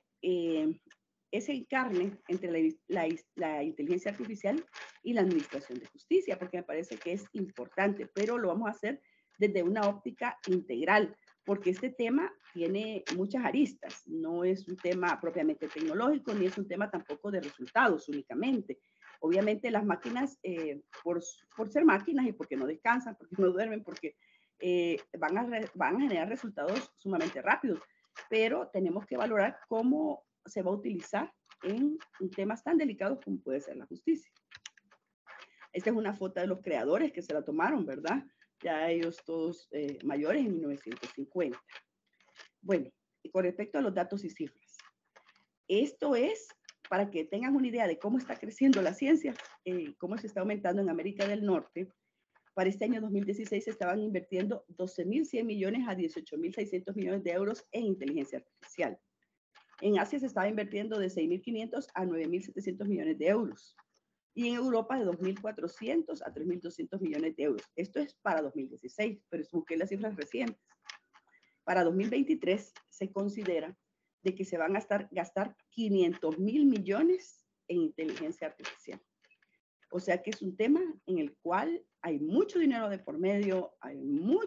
encarne entre la inteligencia artificial y la administración de justicia, porque me parece que es importante, pero lo vamos a hacer desde una óptica integral, porque este tema tiene muchas aristas. No es un tema propiamente tecnológico, ni es un tema tampoco de resultados únicamente. Obviamente las máquinas, por ser máquinas y porque no descansan, porque no duermen, porque van a generar resultados sumamente rápidos, pero tenemos que valorar cómo se va a utilizar en temas tan delicados como puede ser la justicia. Esta es una foto de los creadores que se la tomaron, ¿verdad? Ya ellos todos mayores en 1950. Bueno, y con respecto a los datos y cifras, esto es para que tengan una idea de cómo está creciendo la ciencia, cómo se está aumentando en América del Norte. Para este año 2016 se estaban invirtiendo 12.100 millones a 18.600 millones de euros en inteligencia artificial. En Asia se estaba invirtiendo de 6.500 a 9.700 millones de euros. Y en Europa de 2.400 a 3.200 millones de euros. Esto es para 2016, pero busqué las cifras recientes. Para 2023 se considera de que se van a gastar 500.000 millones en inteligencia artificial. O sea que es un tema en el cual hay mucho dinero de por medio, hay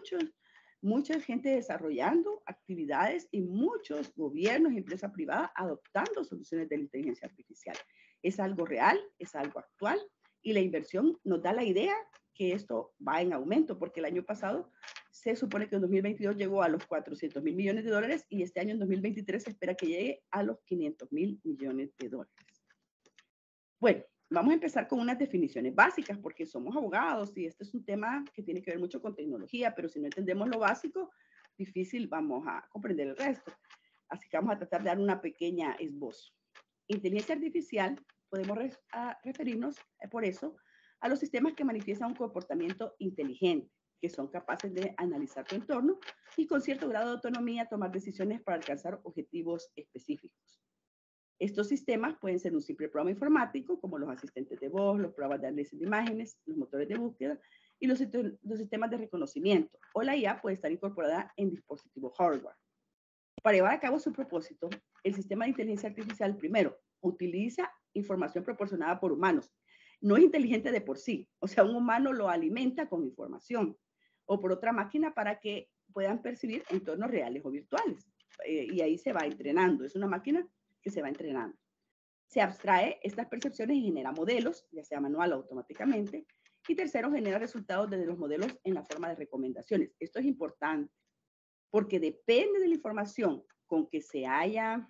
mucha gente desarrollando actividades y muchos gobiernos y empresas privadas adoptando soluciones de la inteligencia artificial. Es algo real, es algo actual y la inversión nos da la idea que esto va en aumento, porque el año pasado se supone que en 2022 llegó a los 400.000 millones de dólares y este año en 2023 se espera que llegue a los 500.000 millones de dólares. Bueno, vamos a empezar con unas definiciones básicas porque somos abogados y este es un tema que tiene que ver mucho con tecnología, pero si no entendemos lo básico, difícil vamos a comprender el resto. Así que vamos a tratar de dar una pequeña esbozo. Inteligencia artificial, podemos referirnos por eso a los sistemas que manifiestan un comportamiento inteligente, que son capaces de analizar tu entorno y con cierto grado de autonomía tomar decisiones para alcanzar objetivos específicos. Estos sistemas pueden ser un simple programa informático, como los asistentes de voz, los programas de análisis de imágenes, los motores de búsqueda y los sistemas de reconocimiento, o la IA puede estar incorporada en dispositivos hardware. Para llevar a cabo su propósito, el sistema de inteligencia artificial, primero, utiliza información proporcionada por humanos. No es inteligente de por sí, o sea, un humano lo alimenta con información, o por otra máquina para que puedan percibir entornos reales o virtuales. Y ahí se va entrenando, es una máquina que se va entrenando. Se abstrae estas percepciones y genera modelos, ya sea manual o automáticamente. Y tercero, genera resultados desde los modelos en la forma de recomendaciones. Esto es importante porque depende de la información con que se haya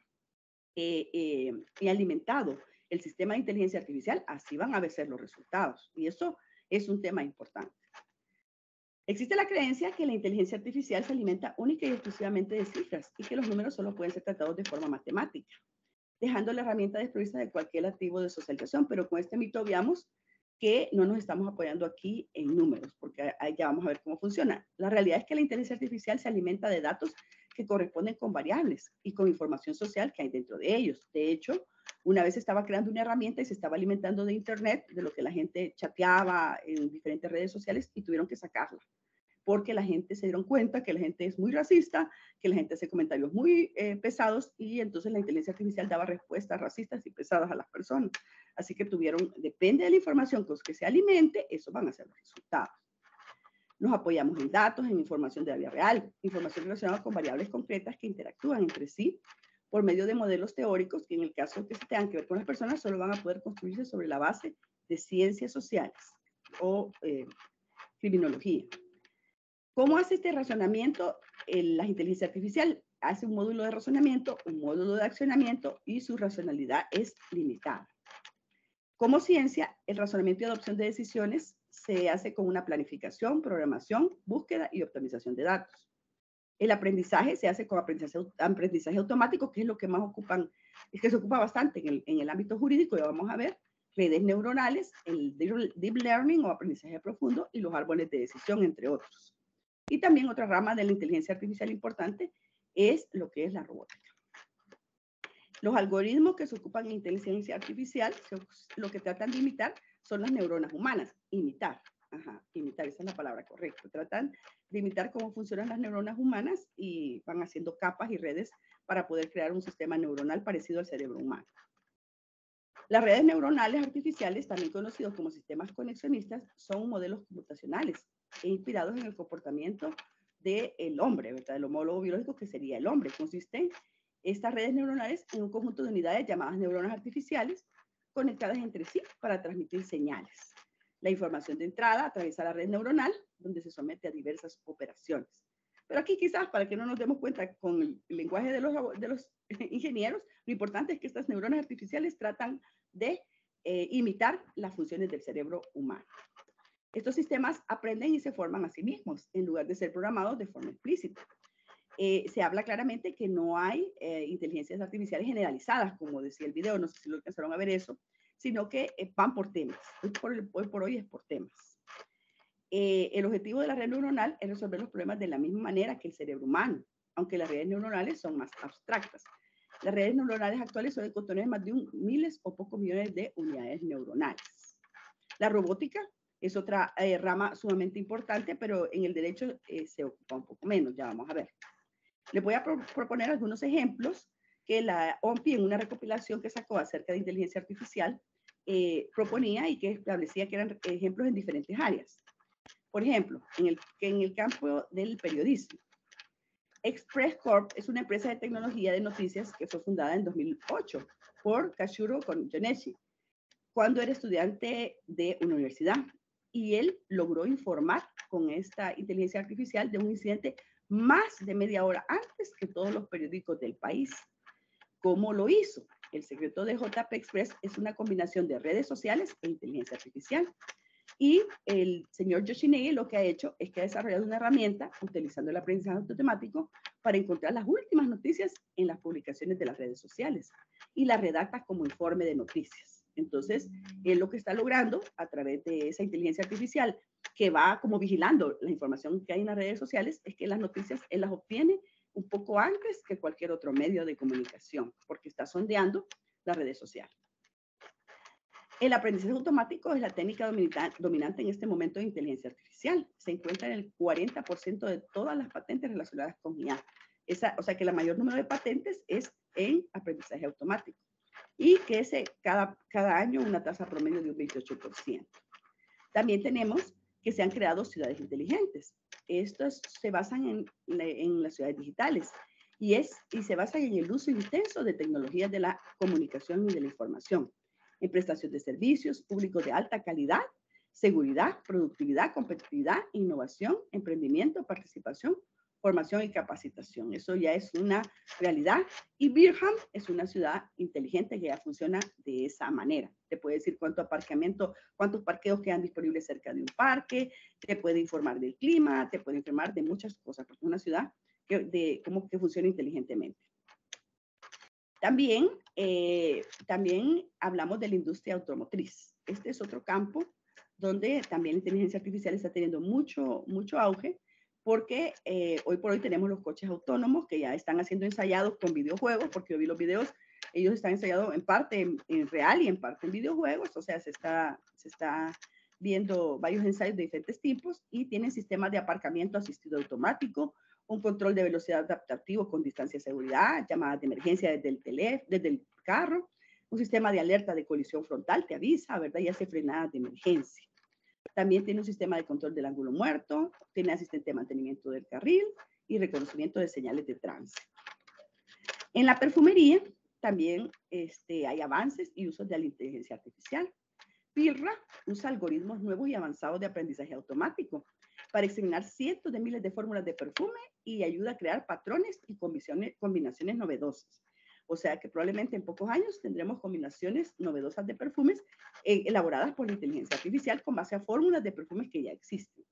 alimentado el sistema de inteligencia artificial, así van a ser los resultados. Y eso es un tema importante. Existe la creencia que la inteligencia artificial se alimenta única y exclusivamente de cifras y que los números solo pueden ser tratados de forma matemática, dejando la herramienta desprovista de cualquier activo de socialización, pero con este mito obviamos que no nos estamos apoyando aquí en números, porque ahí ya vamos a ver cómo funciona. La realidad es que la inteligencia artificial se alimenta de datos que corresponden con variables y con información social que hay dentro de ellos. De hecho, una vez estaba creando una herramienta y se estaba alimentando de Internet, de lo que la gente chateaba en diferentes redes sociales y tuvieron que sacarla, porque la gente se dieron cuenta que la gente es muy racista, que la gente hace comentarios muy pesados y entonces la inteligencia artificial daba respuestas racistas y pesadas a las personas. Así que depende de la información con que se alimente, eso van a ser los resultados. Nos apoyamos en datos, en información de la vida real, información relacionada con variables concretas que interactúan entre sí por medio de modelos teóricos que en el caso que se tengan que ver con las personas solo van a poder construirse sobre la base de ciencias sociales o criminología. ¿Cómo hace este razonamiento la inteligencia artificial? Hace un módulo de razonamiento, un módulo de accionamiento y su racionalidad es limitada. Como ciencia, el razonamiento y adopción de decisiones se hace con una planificación, programación, búsqueda y optimización de datos. El aprendizaje se hace con aprendizaje automático, que es lo que más es que se ocupa bastante en el ámbito jurídico. Ya vamos a ver redes neuronales, el deep learning o aprendizaje profundo y los árboles de decisión, entre otros. Y también otra rama de la inteligencia artificial importante es lo que es la robótica. Los algoritmos que se ocupan en inteligencia artificial, lo que tratan de imitar son las neuronas humanas. Imitar, esa es la palabra correcta. Tratan de imitar cómo funcionan las neuronas humanas y van haciendo capas y redes para poder crear un sistema neuronal parecido al cerebro humano. Las redes neuronales artificiales, también conocidos como sistemas conexionistas, son modelos computacionales inspirados en el comportamiento del hombre, ¿verdad? El homólogo biológico que sería el hombre. Consisten estas redes neuronales en un conjunto de unidades llamadas neuronas artificiales conectadas entre sí para transmitir señales. La información de entrada atraviesa la red neuronal, donde se somete a diversas operaciones. Pero aquí quizás, para que no nos demos cuenta con el lenguaje de los ingenieros, lo importante es que estas neuronas artificiales tratan de imitar las funciones del cerebro humano. Estos sistemas aprenden y se forman a sí mismos, en lugar de ser programados de forma explícita. Se habla claramente que no hay inteligencias artificiales generalizadas, como decía el video, no sé si lo alcanzaron a ver eso, sino que van por temas. Hoy por hoy es por temas. El objetivo de la red neuronal es resolver los problemas de la misma manera que el cerebro humano, aunque las redes neuronales son más abstractas. Las redes neuronales actuales son de contener más de miles o pocos millones de unidades neuronales. La robótica es otra rama sumamente importante, pero en el derecho se ocupa un poco menos, ya vamos a ver. Les voy a proponer algunos ejemplos que la OMPI, en una recopilación que sacó acerca de inteligencia artificial, proponía y que establecía que eran ejemplos en diferentes áreas. Por ejemplo, en el campo del periodismo. Express Corp es una empresa de tecnología de noticias que fue fundada en 2008 por Kashuro Yoneshi, cuando era estudiante de una universidad. Y él logró informar con esta inteligencia artificial de un incidente más de media hora antes que todos los periódicos del país. ¿Cómo lo hizo? El secreto de JP Express es una combinación de redes sociales e inteligencia artificial. Y el señor Yoshinagi lo que ha hecho es que ha desarrollado una herramienta utilizando el aprendizaje automático para encontrar las últimas noticias en las publicaciones de las redes sociales y las redacta como informe de noticias. Entonces, él lo que está logrando a través de esa inteligencia artificial que va como vigilando la información que hay en las redes sociales es que las noticias él las obtiene un poco antes que cualquier otro medio de comunicación porque está sondeando las redes sociales. El aprendizaje automático es la técnica dominante en este momento de inteligencia artificial. Se encuentra en el 40% de todas las patentes relacionadas con IA. O sea que el mayor número de patentes es en aprendizaje automático. Y que es cada año una tasa promedio de un 28%. También tenemos que se han creado ciudades inteligentes. Estos se basan en las ciudades digitales y se basan en el uso intenso de tecnologías de la comunicación y de la información, en prestación de servicios públicos de alta calidad, seguridad, productividad, competitividad, innovación, emprendimiento, participación, formación y capacitación. Eso ya es una realidad. Y Birmingham es una ciudad inteligente que ya funciona de esa manera. Te puede decir cuántos parqueos quedan disponibles cerca de un parque, te puede informar del clima, te puede informar de muchas cosas, porque es una ciudad que funciona inteligentemente. También hablamos de la industria automotriz. Este es otro campo donde también la inteligencia artificial está teniendo mucho auge, porque hoy por hoy tenemos los coches autónomos que ya están siendo ensayados con videojuegos, porque yo vi los videos, ellos están ensayados en parte en real y en parte en videojuegos, o sea, se está viendo varios ensayos de diferentes tipos y tienen sistemas de aparcamiento asistido automático, un control de velocidad adaptativo con distancia de seguridad, llamadas de emergencia desde el carro, un sistema de alerta de colisión frontal, te avisa, ¿verdad? Y hace frenadas de emergencia. También tiene un sistema de control del ángulo muerto, tiene asistente de mantenimiento del carril y reconocimiento de señales de tránsito. En la perfumería también hay avances y usos de la inteligencia artificial. PIRRA usa algoritmos nuevos y avanzados de aprendizaje automático para examinar cientos de miles de fórmulas de perfume y ayuda a crear patrones y combinaciones novedosas. O sea que probablemente en pocos años tendremos combinaciones novedosas de perfumes elaboradas por la inteligencia artificial con base a fórmulas de perfumes que ya existen.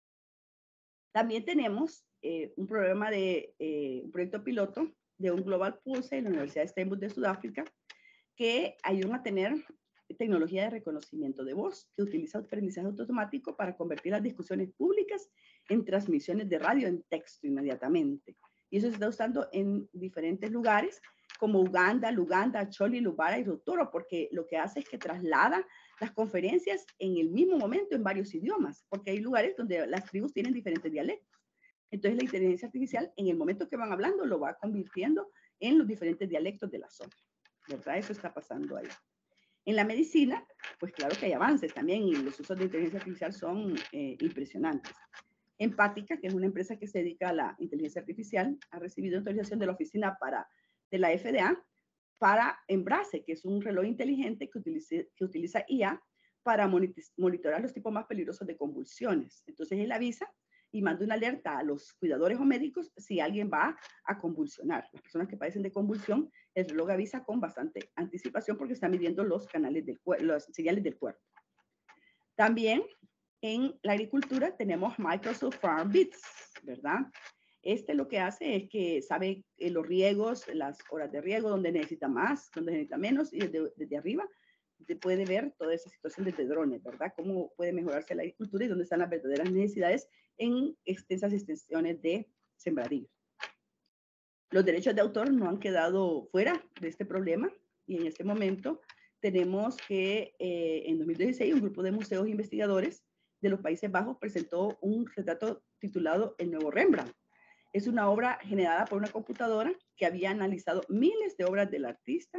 También tenemos un proyecto piloto de un Global Pulse en la Universidad de Stellenbosch de Sudáfrica que ayuda a tener tecnología de reconocimiento de voz que utiliza aprendizaje automático para convertir las discusiones públicas en transmisiones de radio en texto inmediatamente. Y eso se está usando en diferentes lugares como Uganda, Luganda, Choli, Lubara y Rutoro, porque lo que hace es que traslada las conferencias en el mismo momento en varios idiomas, porque hay lugares donde las tribus tienen diferentes dialectos. Entonces la inteligencia artificial en el momento que van hablando lo va convirtiendo en los diferentes dialectos de la zona, ¿verdad? Eso está pasando ahí. En la medicina, pues claro que hay avances también y los usos de inteligencia artificial son impresionantes. Empática, que es una empresa que se dedica a la inteligencia artificial, ha recibido autorización de la oficina de la FDA para Embrace, que es un reloj inteligente que utiliza IA para monitorar los tipos más peligrosos de convulsiones. Entonces él avisa y manda una alerta a los cuidadores o médicos si alguien va a convulsionar. Las personas que padecen de convulsión, el reloj avisa con bastante anticipación porque está midiendo las señales del cuerpo. También en la agricultura tenemos Microsoft Farm Beats, ¿verdad? Lo que hace es que sabe los riegos, las horas de riego, donde necesita más, donde necesita menos, y desde arriba se puede ver toda esa situación desde drones, ¿verdad? Cómo puede mejorarse la agricultura y dónde están las verdaderas necesidades en extensas extensiones de sembradíos. Los derechos de autor no han quedado fuera de este problema y en este momento tenemos que en 2016 un grupo de museos investigadores de los Países Bajos presentó un retrato titulado El Nuevo Rembrandt. Es una obra generada por una computadora que había analizado miles de obras del artista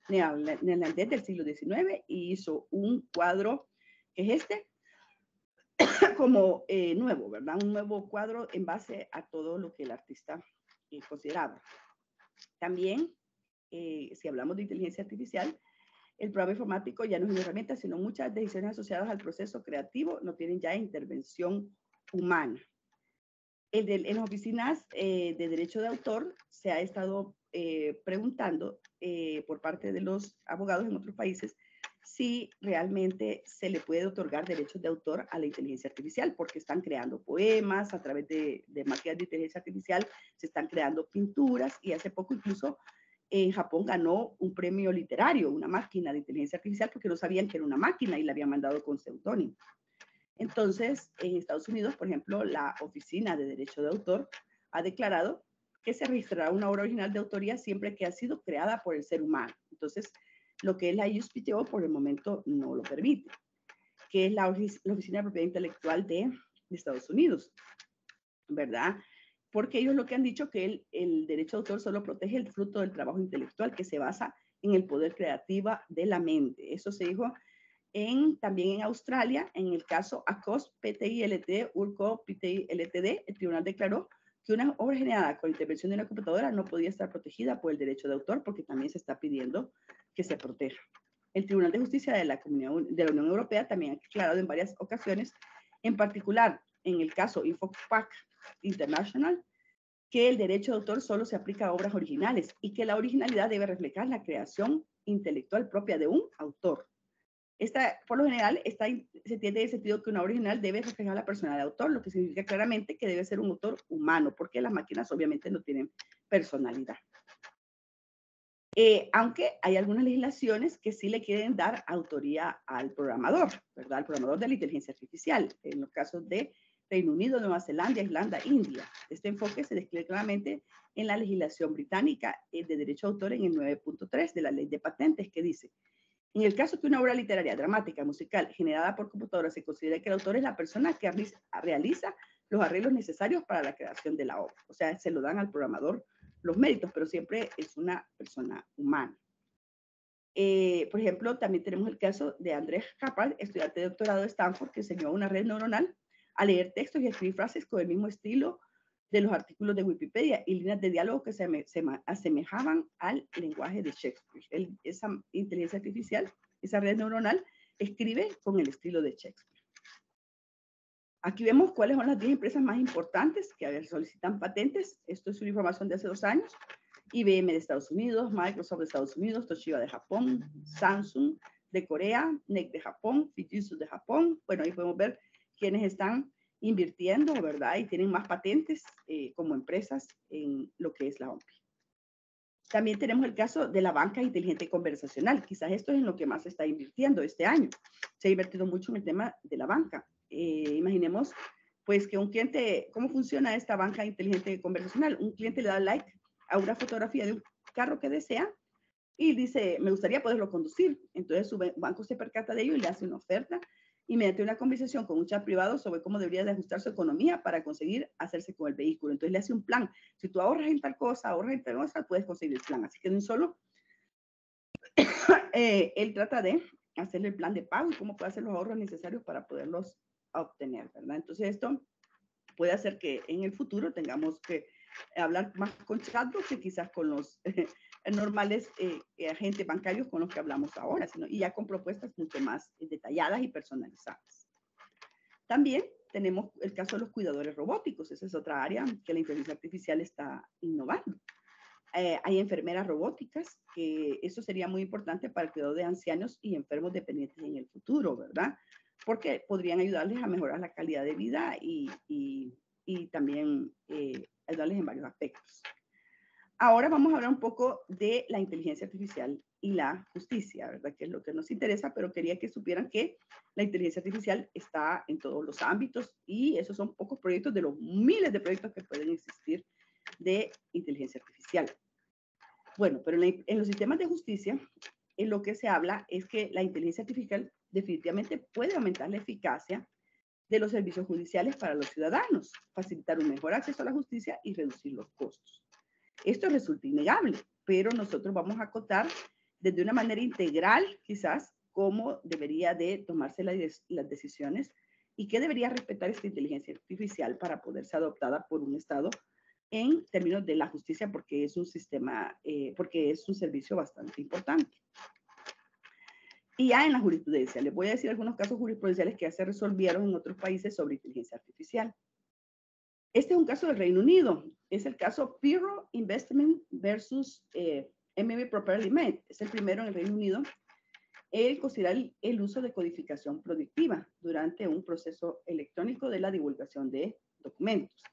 neerlandés del siglo XIX y hizo un cuadro que es este, como nuevo, ¿verdad? Un nuevo cuadro en base a todo lo que el artista consideraba. También, si hablamos de inteligencia artificial, el programa informático ya no es una herramienta, sino muchas decisiones asociadas al proceso creativo no tienen ya intervención humana. En las oficinas de derecho de autor se ha estado preguntando por parte de los abogados en otros países si realmente se le puede otorgar derechos de autor a la inteligencia artificial, porque están creando poemas a través de máquinas de inteligencia artificial, se están creando pinturas y hace poco incluso en Japón ganó un premio literario, una máquina de inteligencia artificial, porque no sabían que era una máquina y la habían mandado con seudónimo. Entonces, en Estados Unidos, por ejemplo, la Oficina de Derecho de Autor ha declarado que se registrará una obra original de autoría siempre que ha sido creada por el ser humano. Entonces, lo que es la USPTO por el momento no lo permite, que es la Oficina de Propiedad Intelectual de Estados Unidos, ¿verdad? Porque ellos lo que han dicho que el derecho de autor solo protege el fruto del trabajo intelectual que se basa en el poder creativo de la mente. Eso se dijo también en Australia, en el caso ACOS PTI LTD, URCO PTI LTD, el tribunal declaró que una obra generada con intervención de una computadora no podía estar protegida por el derecho de autor porque también se está pidiendo que se proteja. El Tribunal de Justicia de la Unión Europea también ha declarado en varias ocasiones, en particular en el caso Infopac International, que el derecho de autor solo se aplica a obras originales y que la originalidad debe reflejar la creación intelectual propia de un autor. Por lo general, se tiende en el sentido que una obra original debe reflejar la personalidad de autor, lo que significa claramente que debe ser un autor humano, porque las máquinas obviamente no tienen personalidad. Aunque hay algunas legislaciones que sí le quieren dar autoría al programador, ¿verdad? Al programador de la inteligencia artificial, en los casos de Reino Unido, Nueva Zelanda, Irlanda, India. Este enfoque se describe claramente en la legislación británica de derecho de autor en el 9.3 de la ley de patentes, que dice: en el caso que una obra literaria, dramática, musical, generada por computadora, se considera que el autor es la persona que realiza los arreglos necesarios para la creación de la obra. O sea, se lo dan al programador los méritos, pero siempre es una persona humana. Por ejemplo, también tenemos el caso de Andrés Capal, estudiante de doctorado de Stanford, que enseñó a una red neuronal a leer textos y escribir frases con el mismo estilo de los artículos de Wikipedia y líneas de diálogo que se asemejaban al lenguaje de Shakespeare. Esa inteligencia artificial, esa red neuronal, escribe con el estilo de Shakespeare. Aquí vemos cuáles son las 10 empresas más importantes que solicitan patentes. Esto es una información de hace 2 años. IBM de Estados Unidos, Microsoft de Estados Unidos, Toshiba de Japón, Samsung de Corea, NEC de Japón, Fujitsu de Japón. Bueno, ahí podemos ver quiénes están invirtiendo, ¿verdad? Y tienen más patentes como empresas en lo que es la OMPI. También tenemos el caso de la banca inteligente conversacional. Quizás esto es en lo que más se está invirtiendo este año. Se ha invertido mucho en el tema de la banca. Imaginemos, pues, que un cliente, ¿cómo funciona esta banca inteligente conversacional? Un cliente le da like a una fotografía de un carro que desea y dice, me gustaría poderlo conducir. Entonces su banco se percata de ello y le hace una oferta y mediante una conversación con un chat privado sobre cómo debería de ajustar su economía para conseguir hacerse con el vehículo. Entonces le hace un plan. Si tú ahorras en tal cosa, ahorras en tal cosa, puedes conseguir el plan. Así que de un solo, él trata de hacerle el plan de pago y cómo puede hacer los ahorros necesarios para poderlos obtener, ¿verdad? Entonces esto puede hacer que en el futuro tengamos que hablar más con chatbots que quizás con los normales agentes bancarios con los que hablamos ahora, y ya con propuestas mucho más detalladas y personalizadas. También tenemos el caso de los cuidadores robóticos. Esa es otra área que la inteligencia artificial está innovando. Hay enfermeras robóticas, que eso sería muy importante para el cuidado de ancianos y enfermos dependientes en el futuro, ¿verdad? Porque podrían ayudarles a mejorar la calidad de vida y también ayudarles en varios aspectos. Ahora vamos a hablar un poco de la inteligencia artificial y la justicia, ¿verdad? Que es lo que nos interesa, pero quería que supieran que la inteligencia artificial está en todos los ámbitos y esos son pocos proyectos de los miles de proyectos que pueden existir de inteligencia artificial. Bueno, pero en los sistemas de justicia, en lo que se habla es que la inteligencia artificial definitivamente puede aumentar la eficacia de los servicios judiciales para los ciudadanos, facilitar un mejor acceso a la justicia y reducir los costos. Esto resulta innegable, pero nosotros vamos a acotar desde una manera integral, quizás, cómo debería de tomarse las decisiones y qué debería respetar esta inteligencia artificial para poder ser adoptada por un Estado en términos de la justicia, porque es un sistema, porque es un servicio bastante importante. Y ya en la jurisprudencia, les voy a decir algunos casos jurisprudenciales que ya se resolvieron en otros países sobre inteligencia artificial. Este es un caso del Reino Unido. Es el caso Piro Investment versus MB Properly Made. Es el primero en el Reino Unido. El considerar el uso de codificación predictiva durante un proceso electrónico de la divulgación de documentos.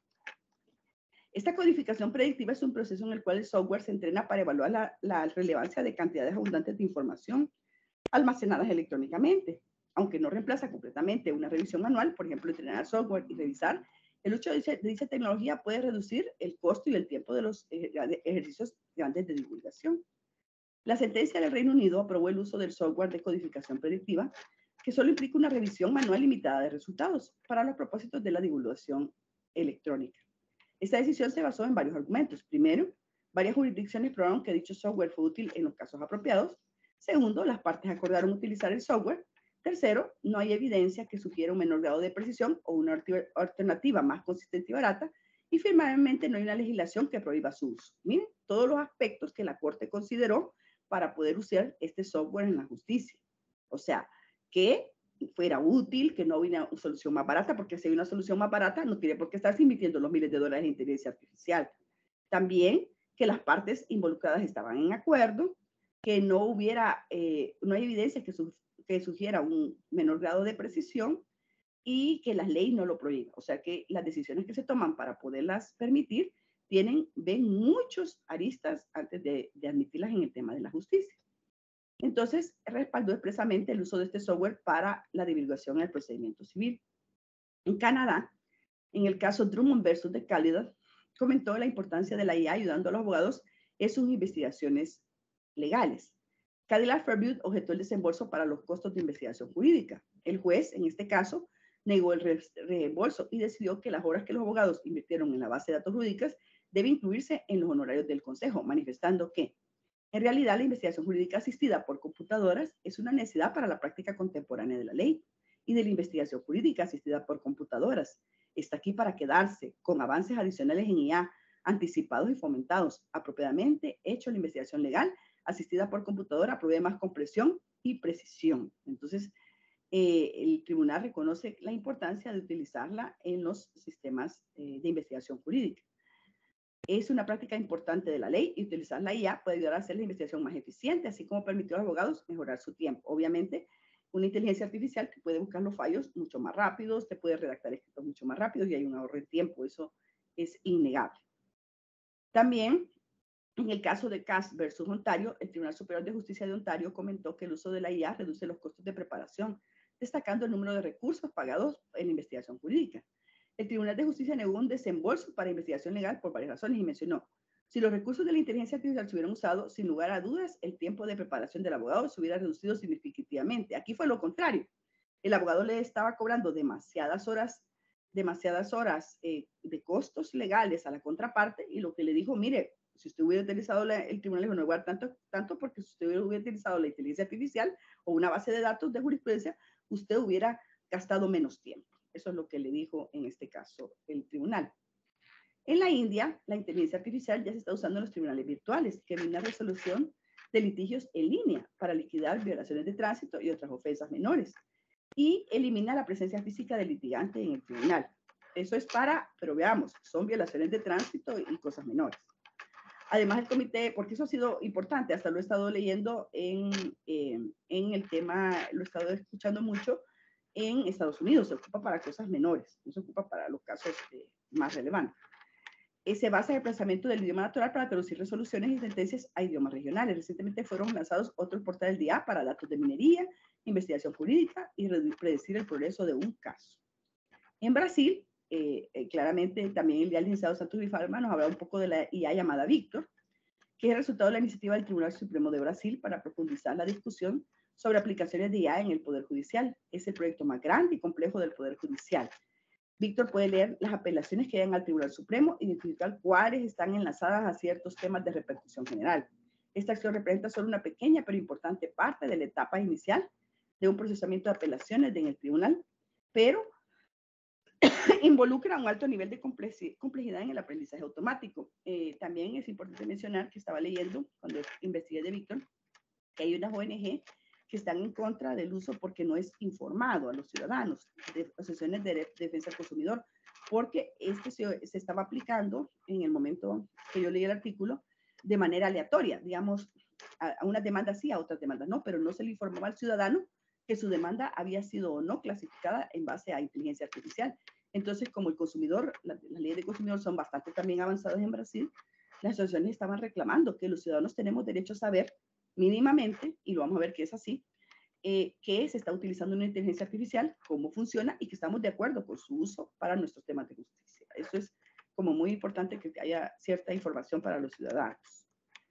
Esta codificación predictiva es un proceso en el cual el software se entrena para evaluar la relevancia de cantidades abundantes de información almacenadas electrónicamente, aunque no reemplaza completamente una revisión manual. Por ejemplo, entrenar software y revisar. El uso de dicha tecnología puede reducir el costo y el tiempo de los ejercicios grandes de divulgación. La sentencia del Reino Unido aprobó el uso del software de codificación predictiva, que solo implica una revisión manual limitada de resultados para los propósitos de la divulgación electrónica. Esta decisión se basó en varios argumentos. Primero, varias jurisdicciones probaron que dicho software fue útil en los casos apropiados. Segundo, las partes acordaron utilizar el software. Tercero, no hay evidencia que sugiera un menor grado de precisión o una alternativa más consistente y barata. Y finalmente, no hay una legislación que prohíba su uso. Miren, todos los aspectos que la Corte consideró para poder usar este software en la justicia. O sea, que fuera útil, que no hubiera una solución más barata, porque si hay una solución más barata, no tiene por qué estarse invirtiendo los miles de dólares en inteligencia artificial. También que las partes involucradas estaban en acuerdo, que no hubiera, no hay evidencia que sugiera un menor grado de precisión y que las leyes no lo prohíben. O sea que las decisiones que se toman para poderlas permitir ven muchos aristas antes de admitirlas en el tema de la justicia. Entonces, respaldó expresamente el uso de este software para la divulgación en el procedimiento civil. En Canadá, en el caso Drummond versus de Calidad, comentó la importancia de la IA ayudando a los abogados en sus investigaciones legales. Cadillac Fairview objetó el desembolso para los costos de investigación jurídica. El juez, en este caso, negó el reembolso y decidió que las horas que los abogados invirtieron en la base de datos jurídicas debe incluirse en los honorarios del Consejo, manifestando que, en realidad, la investigación jurídica asistida por computadoras es una necesidad para la práctica contemporánea de la ley y de la investigación jurídica asistida por computadoras. Está aquí para quedarse, con avances adicionales en IA, anticipados y fomentados, apropiadamente hecho la investigación legal asistida por computadora, provee más compresión y precisión. Entonces, el tribunal reconoce la importancia de utilizarla en los sistemas de investigación jurídica. Es una práctica importante de la ley y utilizar la IA puede ayudar a hacer la investigación más eficiente, así como permitió a los abogados mejorar su tiempo. Obviamente, una inteligencia artificial te puede buscar los fallos mucho más rápidos, te puede redactar escritos mucho más rápidos y hay un ahorro de tiempo. Eso es innegable. También, en el caso de Cass versus Ontario, el Tribunal Superior de Justicia de Ontario comentó que el uso de la IA reduce los costos de preparación, destacando el número de recursos pagados en la investigación jurídica. El Tribunal de Justicia negó un desembolso para investigación legal por varias razones y mencionó: si los recursos de la inteligencia artificial se hubieran usado, sin lugar a dudas, el tiempo de preparación del abogado se hubiera reducido significativamente. Aquí fue lo contrario. El abogado le estaba cobrando demasiadas horas de costos legales a la contraparte y lo que le dijo: mire, si usted hubiera utilizado el tribunal, le dijo: no igual tanto porque si usted hubiera utilizado la inteligencia artificial o una base de datos de jurisprudencia, usted hubiera gastado menos tiempo. Eso es lo que le dijo en este caso el tribunal. En la India, la inteligencia artificial ya se está usando en los tribunales virtuales, que brinda resolución de litigios en línea para liquidar violaciones de tránsito y otras ofensas menores, y elimina la presencia física del litigante en el tribunal. Eso es pero veamos, son violaciones de tránsito y cosas menores. Además, el comité, porque eso ha sido importante, hasta lo he estado leyendo en el tema, lo he estado escuchando mucho en Estados Unidos, se ocupa para cosas menores, no se ocupa para los casos más relevantes. Se basa en el procesamiento del idioma natural para traducir resoluciones y sentencias a idiomas regionales. Recientemente fueron lanzados otros portales de IA para datos de minería, investigación jurídica y predecir el progreso de un caso. En Brasil, claramente también el licenciado Santos Grijalva nos habla un poco de la IA llamada Víctor, que es el resultado de la iniciativa del Tribunal Supremo de Brasil para profundizar la discusión sobre aplicaciones de IA en el Poder Judicial. Es el proyecto más grande y complejo del Poder Judicial. Víctor puede leer las apelaciones que llegan al Tribunal Supremo, identificar cuáles están enlazadas a ciertos temas de repercusión general. Esta acción representa solo una pequeña pero importante parte de la etapa inicial de un procesamiento de apelaciones en el tribunal, pero involucra un alto nivel de complejidad en el aprendizaje automático. También es importante mencionar que estaba leyendo, cuando investigué de Víctor, que hay unas ONG que están en contra del uso porque no es informado a los ciudadanos, de asociaciones de defensa del consumidor, porque se estaba aplicando en el momento que yo leí el artículo de manera aleatoria, digamos, a unas demandas sí, a otras demandas no, pero no se le informaba al ciudadano que su demanda había sido o no clasificada en base a inteligencia artificial. Entonces, como el consumidor, las leyes de consumidor son bastante también avanzadas en Brasil, las asociaciones estaban reclamando que los ciudadanos tenemos derecho a saber mínimamente, y lo vamos a ver que es así, que se está utilizando una inteligencia artificial, cómo funciona y que estamos de acuerdo con su uso para nuestros temas de justicia. Eso es como muy importante que haya cierta información para los ciudadanos.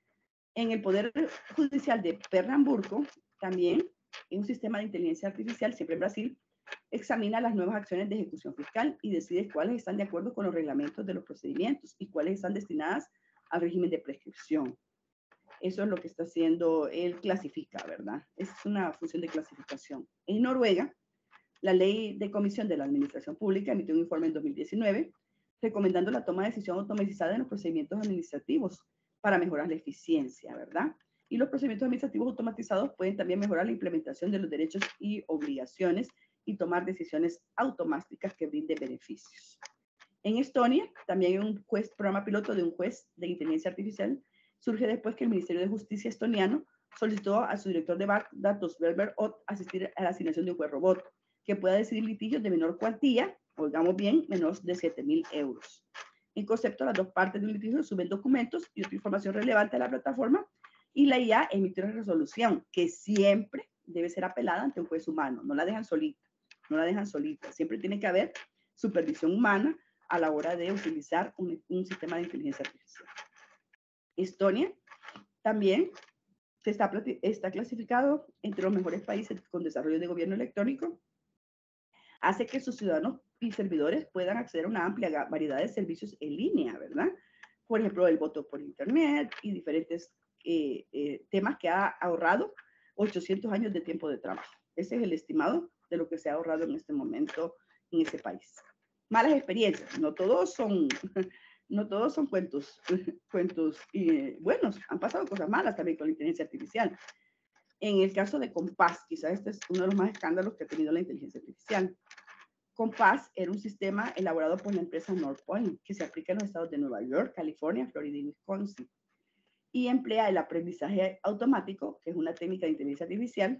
En el Poder Judicial de Pernambuco, también un sistema de inteligencia artificial, siempre en Brasil, examina las nuevas acciones de ejecución fiscal y decide cuáles están de acuerdo con los reglamentos de los procedimientos y cuáles están destinadas al régimen de prescripción. Eso es lo que está haciendo, él clasifica, ¿verdad? Es una función de clasificación. En Noruega, la Ley de Comisión de la Administración Pública emitió un informe en 2019 recomendando la toma de decisión automatizada en los procedimientos administrativos para mejorar la eficiencia, ¿verdad? Y los procedimientos administrativos automatizados pueden también mejorar la implementación de los derechos y obligaciones y tomar decisiones automáticas que brinden beneficios. En Estonia, también hay un programa piloto de un juez de inteligencia artificial. Surge después que el Ministerio de Justicia estoniano solicitó a su director de datos, Belber Ott, asistir a la asignación de un juez robot que pueda decidir litigios de menor cuantía, oigamos bien, menos de 7.000 euros. En concepto, las dos partes de un litigio suben documentos y otra información relevante a la plataforma y la IA emite una resolución que siempre debe ser apelada ante un juez humano. No la dejan solita, no la dejan solita. Siempre tiene que haber supervisión humana a la hora de utilizar un sistema de inteligencia artificial. Estonia también está clasificado entre los mejores países con desarrollo de gobierno electrónico. Hace que sus ciudadanos y servidores puedan acceder a una amplia variedad de servicios en línea, ¿verdad? Por ejemplo, el voto por internet y diferentes temas que ha ahorrado 800 años de tiempo de trabajo. Ese es el estimado de lo que se ha ahorrado en este momento en ese país. Malas experiencias, no todos son cuentos buenos, han pasado cosas malas también con la inteligencia artificial. En el caso de Compass, quizás este es uno de los más escándalos que ha tenido la inteligencia artificial. Compass era un sistema elaborado por la empresa Northpoint, que se aplica en los estados de Nueva York, California, Florida y Wisconsin, y emplea el aprendizaje automático, que es una técnica de inteligencia artificial,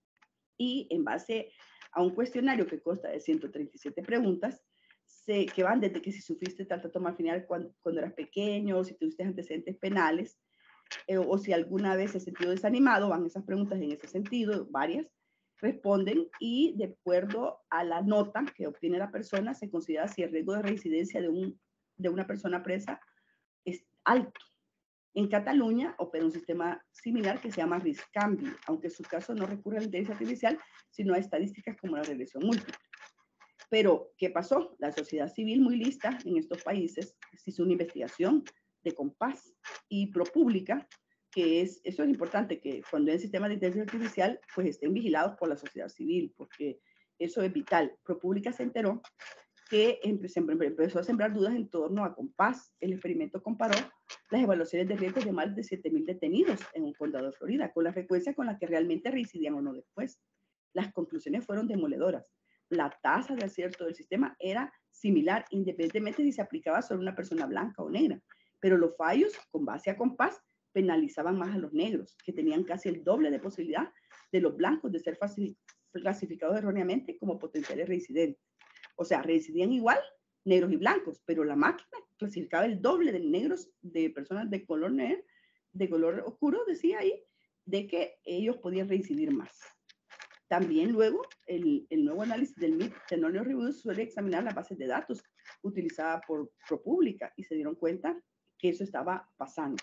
y en base a un cuestionario que consta de 137 preguntas, que van desde que si sufriste tal toma al final cuando eras pequeño, o si tuviste antecedentes penales, o si alguna vez se sintió desanimado, van esas preguntas en ese sentido, varias, responden y de acuerdo a la nota que obtiene la persona, se considera si el riesgo de reincidencia de una persona presa es alto. En Cataluña opera un sistema similar que se llama RISCAMBI, aunque en su caso no recurre a la inteligencia artificial, sino a estadísticas como la regresión múltiple. Pero, ¿qué pasó? La sociedad civil muy lista en estos países hizo una investigación de Compass y ProPublica, que eso es importante, que cuando hay sistemas de inteligencia artificial, pues estén vigilados por la sociedad civil, porque eso es vital. ProPublica se enteró que empezó a sembrar dudas en torno a Compass. El experimento comparó las evaluaciones de riesgos de más de 7.000 detenidos en un condado de Florida, con la frecuencia con la que realmente reincidían o no después. Las conclusiones fueron demoledoras. La tasa de acierto del sistema era similar, independientemente si se aplicaba sobre una persona blanca o negra. Pero los fallos, con base a Compass, penalizaban más a los negros, que tenían casi el doble de posibilidad de los blancos de ser clasificados erróneamente como potenciales reincidentes. O sea, reincidían igual negros y blancos, pero la máquina clasificaba el doble de negros, de personas de color negro, de color oscuro, decía ahí, de que ellos podían reincidir más. También luego, el nuevo análisis del MIT Tenorial Review suele examinar las bases de datos utilizadas por ProPublica y se dieron cuenta que eso estaba pasando.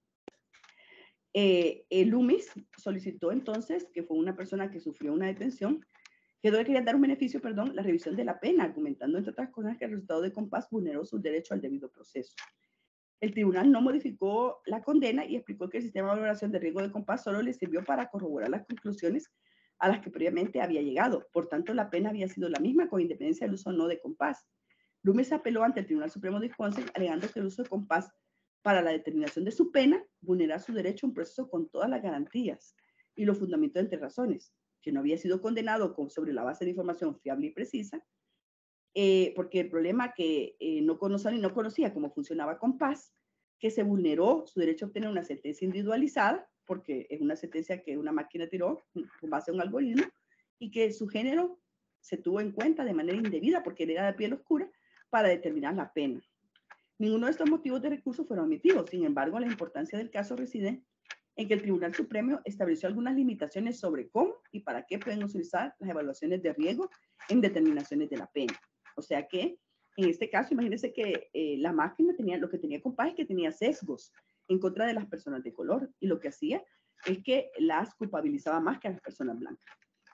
El Loomis solicitó entonces, que fue una persona que sufrió una detención, que no le quería dar un beneficio, la revisión de la pena, argumentando entre otras cosas que el resultado de Compass vulneró su derecho al debido proceso. El tribunal no modificó la condena y explicó que el sistema de valoración de riesgo de Compass solo le sirvió para corroborar las conclusiones a las que previamente había llegado. Por tanto, la pena había sido la misma con independencia del uso o no de Compass. Loomis apeló ante el Tribunal Supremo de Wisconsin alegando que el uso de Compass para la determinación de su pena vulnera su derecho a un proceso con todas las garantías y lo fundamentó entre razones, que no había sido condenado sobre la base de información fiable y precisa, porque el problema que no conocía cómo funcionaba Compass, que se vulneró su derecho a obtener una sentencia individualizada, porque es una sentencia que una máquina tiró con base a un algoritmo, y que su género se tuvo en cuenta de manera indebida, porque él era de piel oscura, para determinar la pena. Ninguno de estos motivos de recurso fueron omitidos. Sin embargo, la importancia del caso reside en que el Tribunal Supremo estableció algunas limitaciones sobre cómo y para qué pueden utilizar las evaluaciones de riesgo en determinaciones de la pena. O sea que, en este caso, imagínense que la máquina lo que tenía Compass es que tenía sesgos en contra de las personas de color, y lo que hacía es que las culpabilizaba más que a las personas blancas.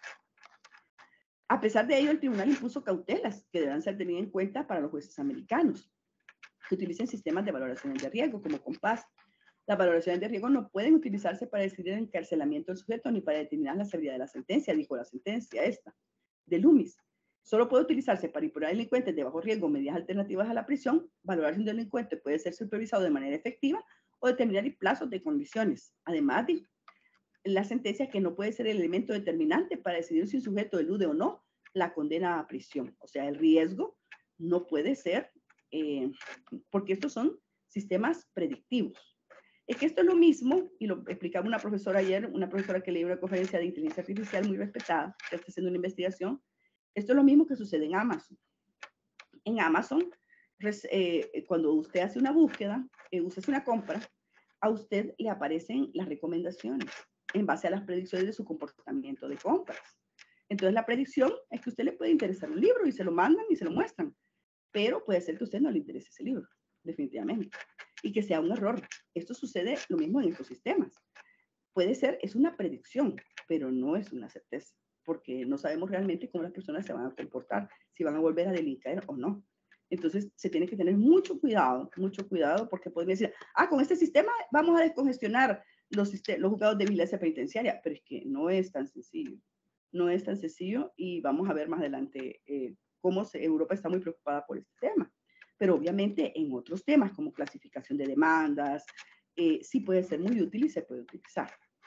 A pesar de ello, el tribunal impuso cautelas que deberán ser tenidas en cuenta para los jueces americanos que utilicen sistemas de valoraciones de riesgo como Compass. Las valoraciones de riesgo no pueden utilizarse para decidir el encarcelamiento del sujeto ni para determinar la severidad de la sentencia, dijo la sentencia esta de Loomis. Solo puede utilizarse para imputar a delincuentes de bajo riesgo medidas alternativas a la prisión, valorar si un delincuente puede ser supervisado de manera efectiva o determinar plazos de condiciones. Además, dijo la sentencia que no puede ser el elemento determinante para decidir si un sujeto elude o no la condena a prisión. O sea, el riesgo no puede ser, porque estos son sistemas predictivos. Es que esto es lo mismo, y lo explicaba una profesora ayer, una profesora que leí una conferencia de inteligencia artificial muy respetada, que está haciendo una investigación. Esto es lo mismo que sucede en Amazon. En Amazon, cuando usted hace una búsqueda, usted hace una compra, a usted le aparecen las recomendaciones en base a las predicciones de su comportamiento de compras. Entonces, la predicción es que a usted le puede interesar un libro y se lo mandan y se lo muestran, pero puede ser que a usted no le interese ese libro, definitivamente, y que sea un error. Esto sucede lo mismo en estos sistemas. Puede ser, es una predicción, pero no es una certeza, porque no sabemos realmente cómo las personas se van a comportar, si van a volver a delinquir o no. Entonces, se tiene que tener mucho cuidado, porque pueden decir, con este sistema vamos a descongestionar los juzgados de vigilancia penitenciaria, pero es que no es tan sencillo. No es tan sencillo, y vamos a ver más adelante cómo Europa está muy preocupada por este tema. Pero obviamente en otros temas, como clasificación de demandas, sí puede ser muy útil y se puede utilizar.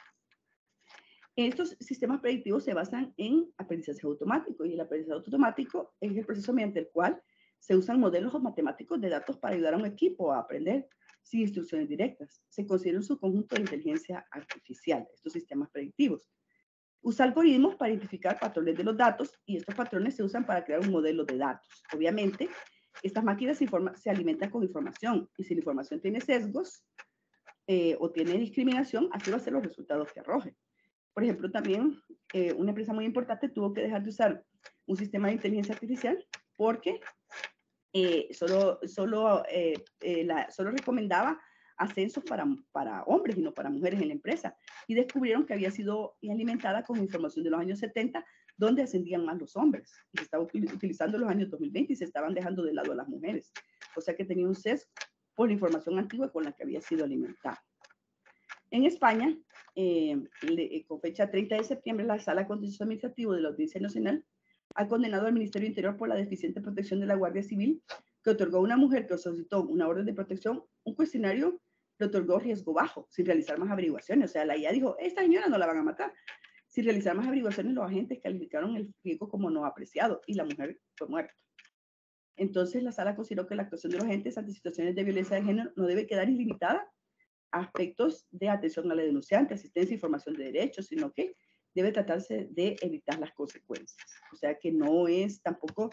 Estos sistemas predictivos se basan en aprendizaje automático, y el aprendizaje automático es el proceso mediante el cual se usan modelos matemáticos de datos para ayudar a un equipo a aprender sin instrucciones directas. Se considera un subconjunto de inteligencia artificial, estos sistemas predictivos. Usa algoritmos para identificar patrones de los datos, y estos patrones se usan para crear un modelo de datos. Obviamente, estas máquinas se alimentan con información, y si la información tiene sesgos o tiene discriminación, así va a ser los resultados que arroje. Por ejemplo, también una empresa muy importante tuvo que dejar de usar un sistema de inteligencia artificial porque solo recomendaba ascensos para hombres y no para mujeres en la empresa, y descubrieron que había sido alimentada con información de los años 70, donde ascendían más los hombres, y se estaba utilizando los años 2020 y se estaban dejando de lado a las mujeres. O sea que tenía un sesgo por la información antigua con la que había sido alimentada. En España, con fecha 30 de septiembre, la Sala Contencioso Administrativo de la Audiencia Nacional ha condenado al Ministerio del Interior por la deficiente protección de la Guardia Civil, que otorgó a una mujer que solicitó una orden de protección un cuestionario, le otorgó riesgo bajo, sin realizar más averiguaciones. O sea, la IA dijo, esta señora no la van a matar. Sin realizar más averiguaciones, los agentes calificaron el riesgo como no apreciado, y la mujer fue muerta. Entonces, la Sala consideró que la actuación de los agentes ante situaciones de violencia de género no debe quedar ilimitada a aspectos de atención a la denunciante, asistencia e información de derechos, sino que debe tratarse de evitar las consecuencias. O sea que no es tampoco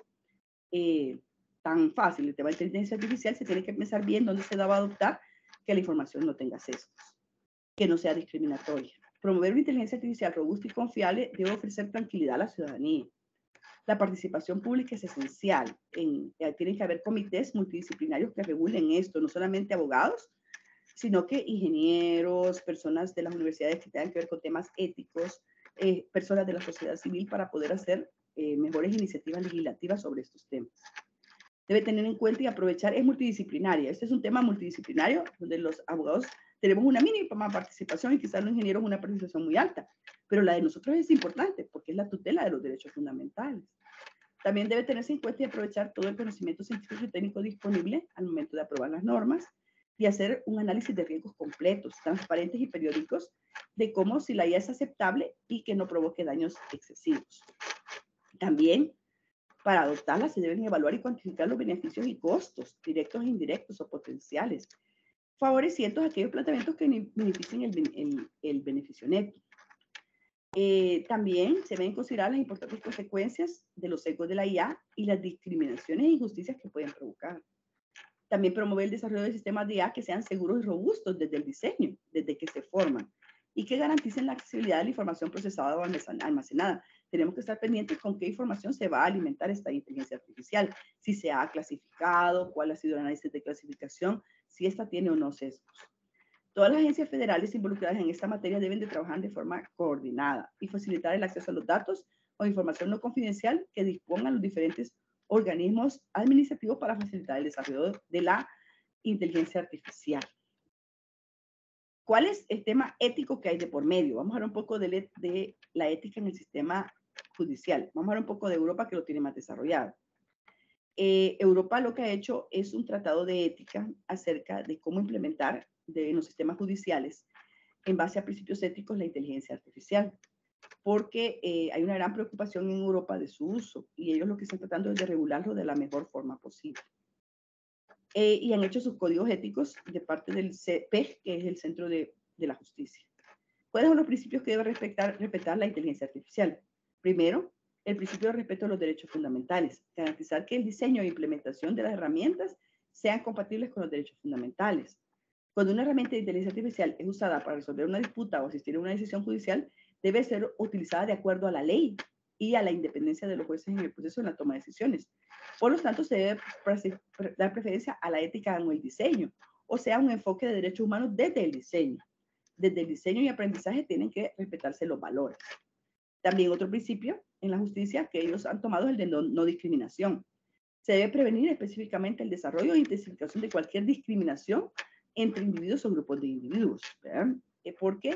tan fácil. El tema de inteligencia artificial se tiene que pensar bien dónde se va a adoptar, que la información no tenga sesgos, que no sea discriminatoria. Promover una inteligencia artificial robusta y confiable debe ofrecer tranquilidad a la ciudadanía. La participación pública es esencial. Tienen que haber comités multidisciplinarios que regulen esto, no solamente abogados, sino que ingenieros, personas de las universidades que tengan que ver con temas éticos, personas de la sociedad civil, para poder hacer mejores iniciativas legislativas sobre estos temas. debe tener en cuenta y aprovechar, es multidisciplinaria. Este es un tema multidisciplinario donde los abogados tenemos una mínima participación y quizás los ingenieros una participación muy alta, pero la de nosotros es importante porque es la tutela de los derechos fundamentales. También debe tenerse en cuenta y aprovechar todo el conocimiento científico y técnico disponible al momento de aprobar las normas y hacer un análisis de riesgos completos, transparentes y periódicos de cómo si la IA es aceptable y que no provoque daños excesivos. También, para adoptarla se deben evaluar y cuantificar los beneficios y costos, directos e indirectos o potenciales, favoreciendo aquellos planteamientos que beneficien el beneficio neto. También se deben considerar las importantes consecuencias de los sesgos de la IA y las discriminaciones e injusticias que pueden provocar. También promover el desarrollo de sistemas de IA que sean seguros y robustos desde el diseño, desde que se forman, y que garanticen la accesibilidad de la información procesada o almacenada. Tenemos que estar pendientes con qué información se va a alimentar esta inteligencia artificial, si se ha clasificado, cuál ha sido el análisis de clasificación, si esta tiene o no sesgos. Todas las agencias federales involucradas en esta materia deben de trabajar de forma coordinada y facilitar el acceso a los datos o información no confidencial que dispongan los diferentes organismos administrativos para facilitar el desarrollo de la inteligencia artificial. ¿Cuál es el tema ético que hay de por medio? Vamos a hablar un poco de la ética en el sistema judicial. Vamos a hablar un poco de Europa, que lo tiene más desarrollado. Europa lo que ha hecho es un tratado de ética acerca de cómo implementar en los sistemas judiciales en base a principios éticos la inteligencia artificial, porque hay una gran preocupación en Europa de su uso y ellos lo que están tratando es de regularlo de la mejor forma posible. Y han hecho sus códigos éticos de parte del CPEG, que es el Centro de la Justicia. ¿Cuáles son los principios que debe respetar la inteligencia artificial? Primero, el principio de respeto a los derechos fundamentales, garantizar que el diseño e implementación de las herramientas sean compatibles con los derechos fundamentales. Cuando una herramienta de inteligencia artificial es usada para resolver una disputa o asistir a una decisión judicial, debe ser utilizada de acuerdo a la ley y a la independencia de los jueces en el proceso de la toma de decisiones. Por lo tanto, se debe dar preferencia a la ética en el diseño, o sea, un enfoque de derechos humanos desde el diseño. Desde el diseño y aprendizaje tienen que respetarse los valores. También otro principio en la justicia que ellos han tomado es el de no discriminación. Se debe prevenir específicamente el desarrollo e intensificación de cualquier discriminación entre individuos o grupos de individuos, ¿verdad? Porque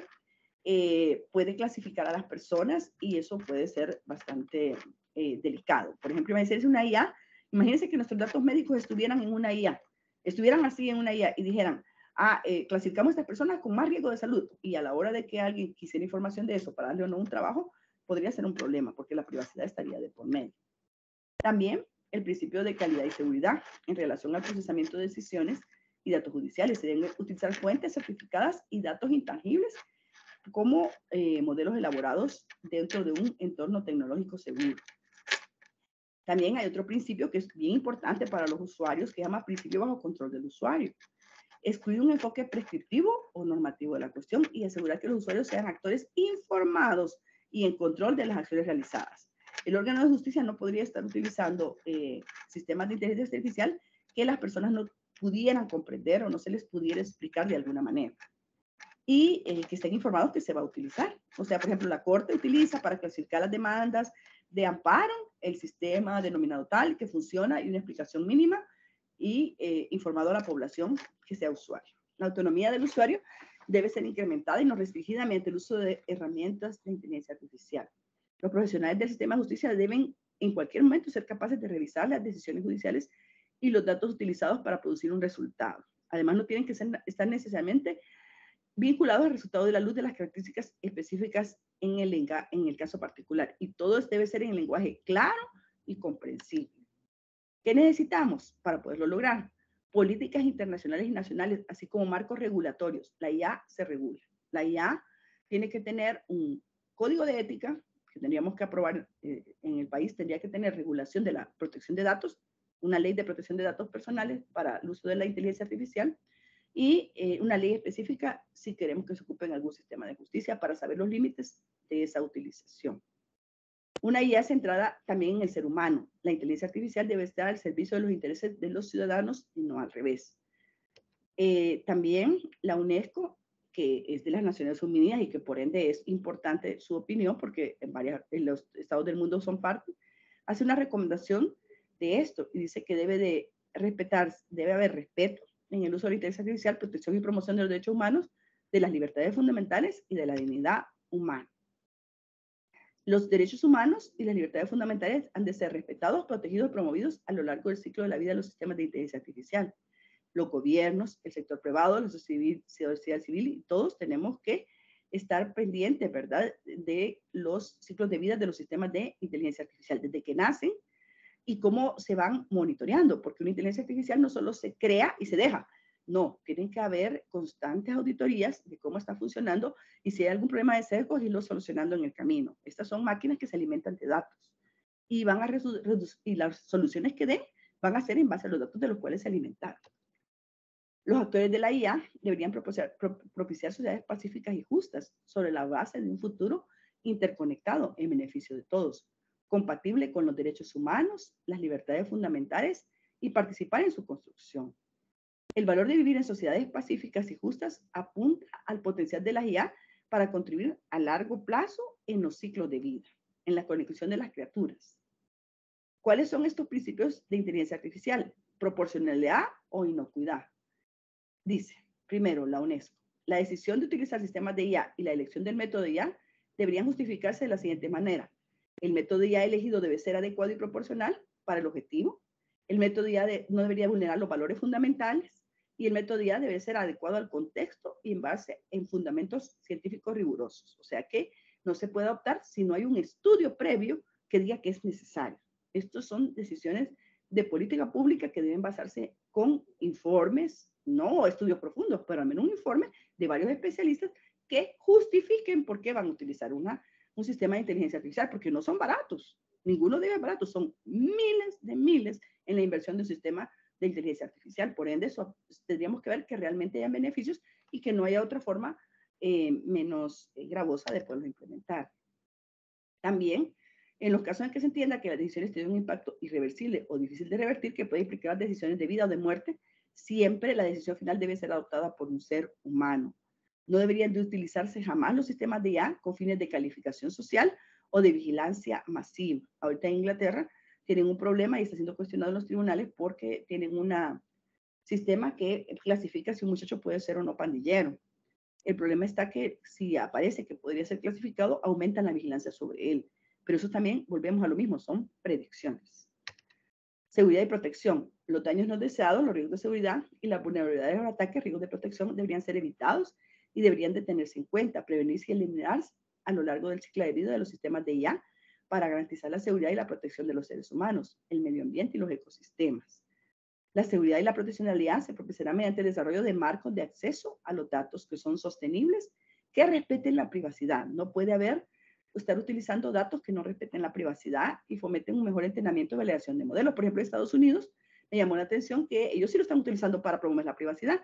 puede clasificar a las personas y eso puede ser bastante delicado. Por ejemplo, imagínense una IA, imagínense que nuestros datos médicos estuvieran en una IA, estuvieran así en una IA y dijeran, clasificamos a estas personas con más riesgo de salud y a la hora de que alguien quisiera información de eso para darle o no un trabajo, podría ser un problema porque la privacidad estaría de por medio. También el principio de calidad y seguridad en relación al procesamiento de decisiones y datos judiciales. Se deben utilizar fuentes certificadas y datos intangibles como modelos elaborados dentro de un entorno tecnológico seguro. También hay otro principio que es bien importante para los usuarios que se llama principio bajo control del usuario. Excluir un enfoque prescriptivo o normativo de la cuestión y asegurar que los usuarios sean actores informados y en control de las acciones realizadas. El órgano de justicia no podría estar utilizando sistemas de inteligencia artificial que las personas no pudieran comprender o no se les pudiera explicar de alguna manera. Y que estén informados que se va a utilizar. O sea, por ejemplo, la Corte utiliza para clasificar las demandas de amparo el sistema denominado tal que funciona y una explicación mínima y informado a la población que sea usuario. La autonomía del usuario debe ser incrementada y no restringida mediante el uso de herramientas de inteligencia artificial. Los profesionales del sistema de justicia deben en cualquier momento ser capaces de revisar las decisiones judiciales y los datos utilizados para producir un resultado. Además, no tienen que estar necesariamente vinculados al resultado de la luz de las características específicas en el caso particular. Y todo debe ser en el lenguaje claro y comprensible. ¿Qué necesitamos para poderlo lograr? Políticas internacionales y nacionales, así como marcos regulatorios. La IA se regula. La IA tiene que tener un código de ética que tendríamos que aprobar en el país, tendría que tener regulación de la protección de datos, una ley de protección de datos personales para el uso de la inteligencia artificial y una ley específica si queremos que se ocupe en algún sistema de justicia para saber los límites de esa utilización. Una IA centrada también en el ser humano. La inteligencia artificial debe estar al servicio de los intereses de los ciudadanos y no al revés. También la UNESCO, que es de las Naciones Unidas y que por ende es importante su opinión porque en los estados del mundo son parte, hace una recomendación de esto y dice que debe haber respeto en el uso de la inteligencia artificial, protección y promoción de los derechos humanos, de las libertades fundamentales y de la dignidad humana. Los derechos humanos y las libertades fundamentales han de ser respetados, protegidos y promovidos a lo largo del ciclo de la vida de los sistemas de inteligencia artificial. Los gobiernos, el sector privado, la sociedad civil y todos tenemos que estar pendientes, ¿verdad?, de los ciclos de vida de los sistemas de inteligencia artificial, desde que nacen y cómo se van monitoreando, porque una inteligencia artificial no solo se crea y se deja, no, tienen que haber constantes auditorías de cómo está funcionando y si hay algún problema de sesgos, irlo solucionando en el camino. Estas son máquinas que se alimentan de datos y van a y las soluciones que den van a ser en base a los datos de los cuales se alimentaron. Los actores de la IA deberían propiciar sociedades pacíficas y justas sobre la base de un futuro interconectado en beneficio de todos, compatible con los derechos humanos, las libertades fundamentales y participar en su construcción. El valor de vivir en sociedades pacíficas y justas apunta al potencial de la IA para contribuir a largo plazo en los ciclos de vida, en la conexión de las criaturas. ¿Cuáles son estos principios de inteligencia artificial? Proporcionalidad o inocuidad. Dice, primero, la UNESCO. La decisión de utilizar sistemas de IA y la elección del método de IA deberían justificarse de la siguiente manera. El método de IA elegido debe ser adecuado y proporcional para el objetivo. El método de IA no debería vulnerar los valores fundamentales. Y el método de IA debe ser adecuado al contexto y en base en fundamentos científicos rigurosos. O sea que no se puede adoptar si no hay un estudio previo que diga que es necesario. Estas son decisiones de política pública que deben basarse con informes, no estudios profundos, pero al menos un informe de varios especialistas que justifiquen por qué van a utilizar un sistema de inteligencia artificial, porque no son baratos. Ninguno de ellos es barato. Son miles de miles en la inversión de un sistema de inteligencia artificial. Por ende, tendríamos que ver que realmente hayan beneficios y que no haya otra forma menos gravosa de poderlo implementar. También, en los casos en que se entienda que las decisiones tienen un impacto irreversible o difícil de revertir, que puede implicar las decisiones de vida o de muerte, siempre la decisión final debe ser adoptada por un ser humano. No deberían de utilizarse jamás los sistemas de IA con fines de calificación social o de vigilancia masiva. Ahorita en Inglaterra tienen un problema y está siendo cuestionado en los tribunales porque tienen un sistema que clasifica si un muchacho puede ser o no pandillero. El problema está que si aparece que podría ser clasificado, aumentan la vigilancia sobre él. Pero eso también, volvemos a lo mismo, son predicciones. Seguridad y protección. Los daños no deseados, los riesgos de seguridad y las vulnerabilidades o ataques, riesgos de protección deberían ser evitados y deberían de tenerse en cuenta, prevenirse y eliminarse a lo largo del ciclo de vida de los sistemas de IA para garantizar la seguridad y la protección de los seres humanos, el medio ambiente y los ecosistemas. La seguridad y la protección de la IA se propiciará mediante el desarrollo de marcos de acceso a los datos que son sostenibles, que respeten la privacidad. No puede estar utilizando datos que no respeten la privacidad y fomenten un mejor entrenamiento y validación de modelos. Por ejemplo, en Estados Unidos me llamó la atención que ellos sí lo están utilizando para promover la privacidad.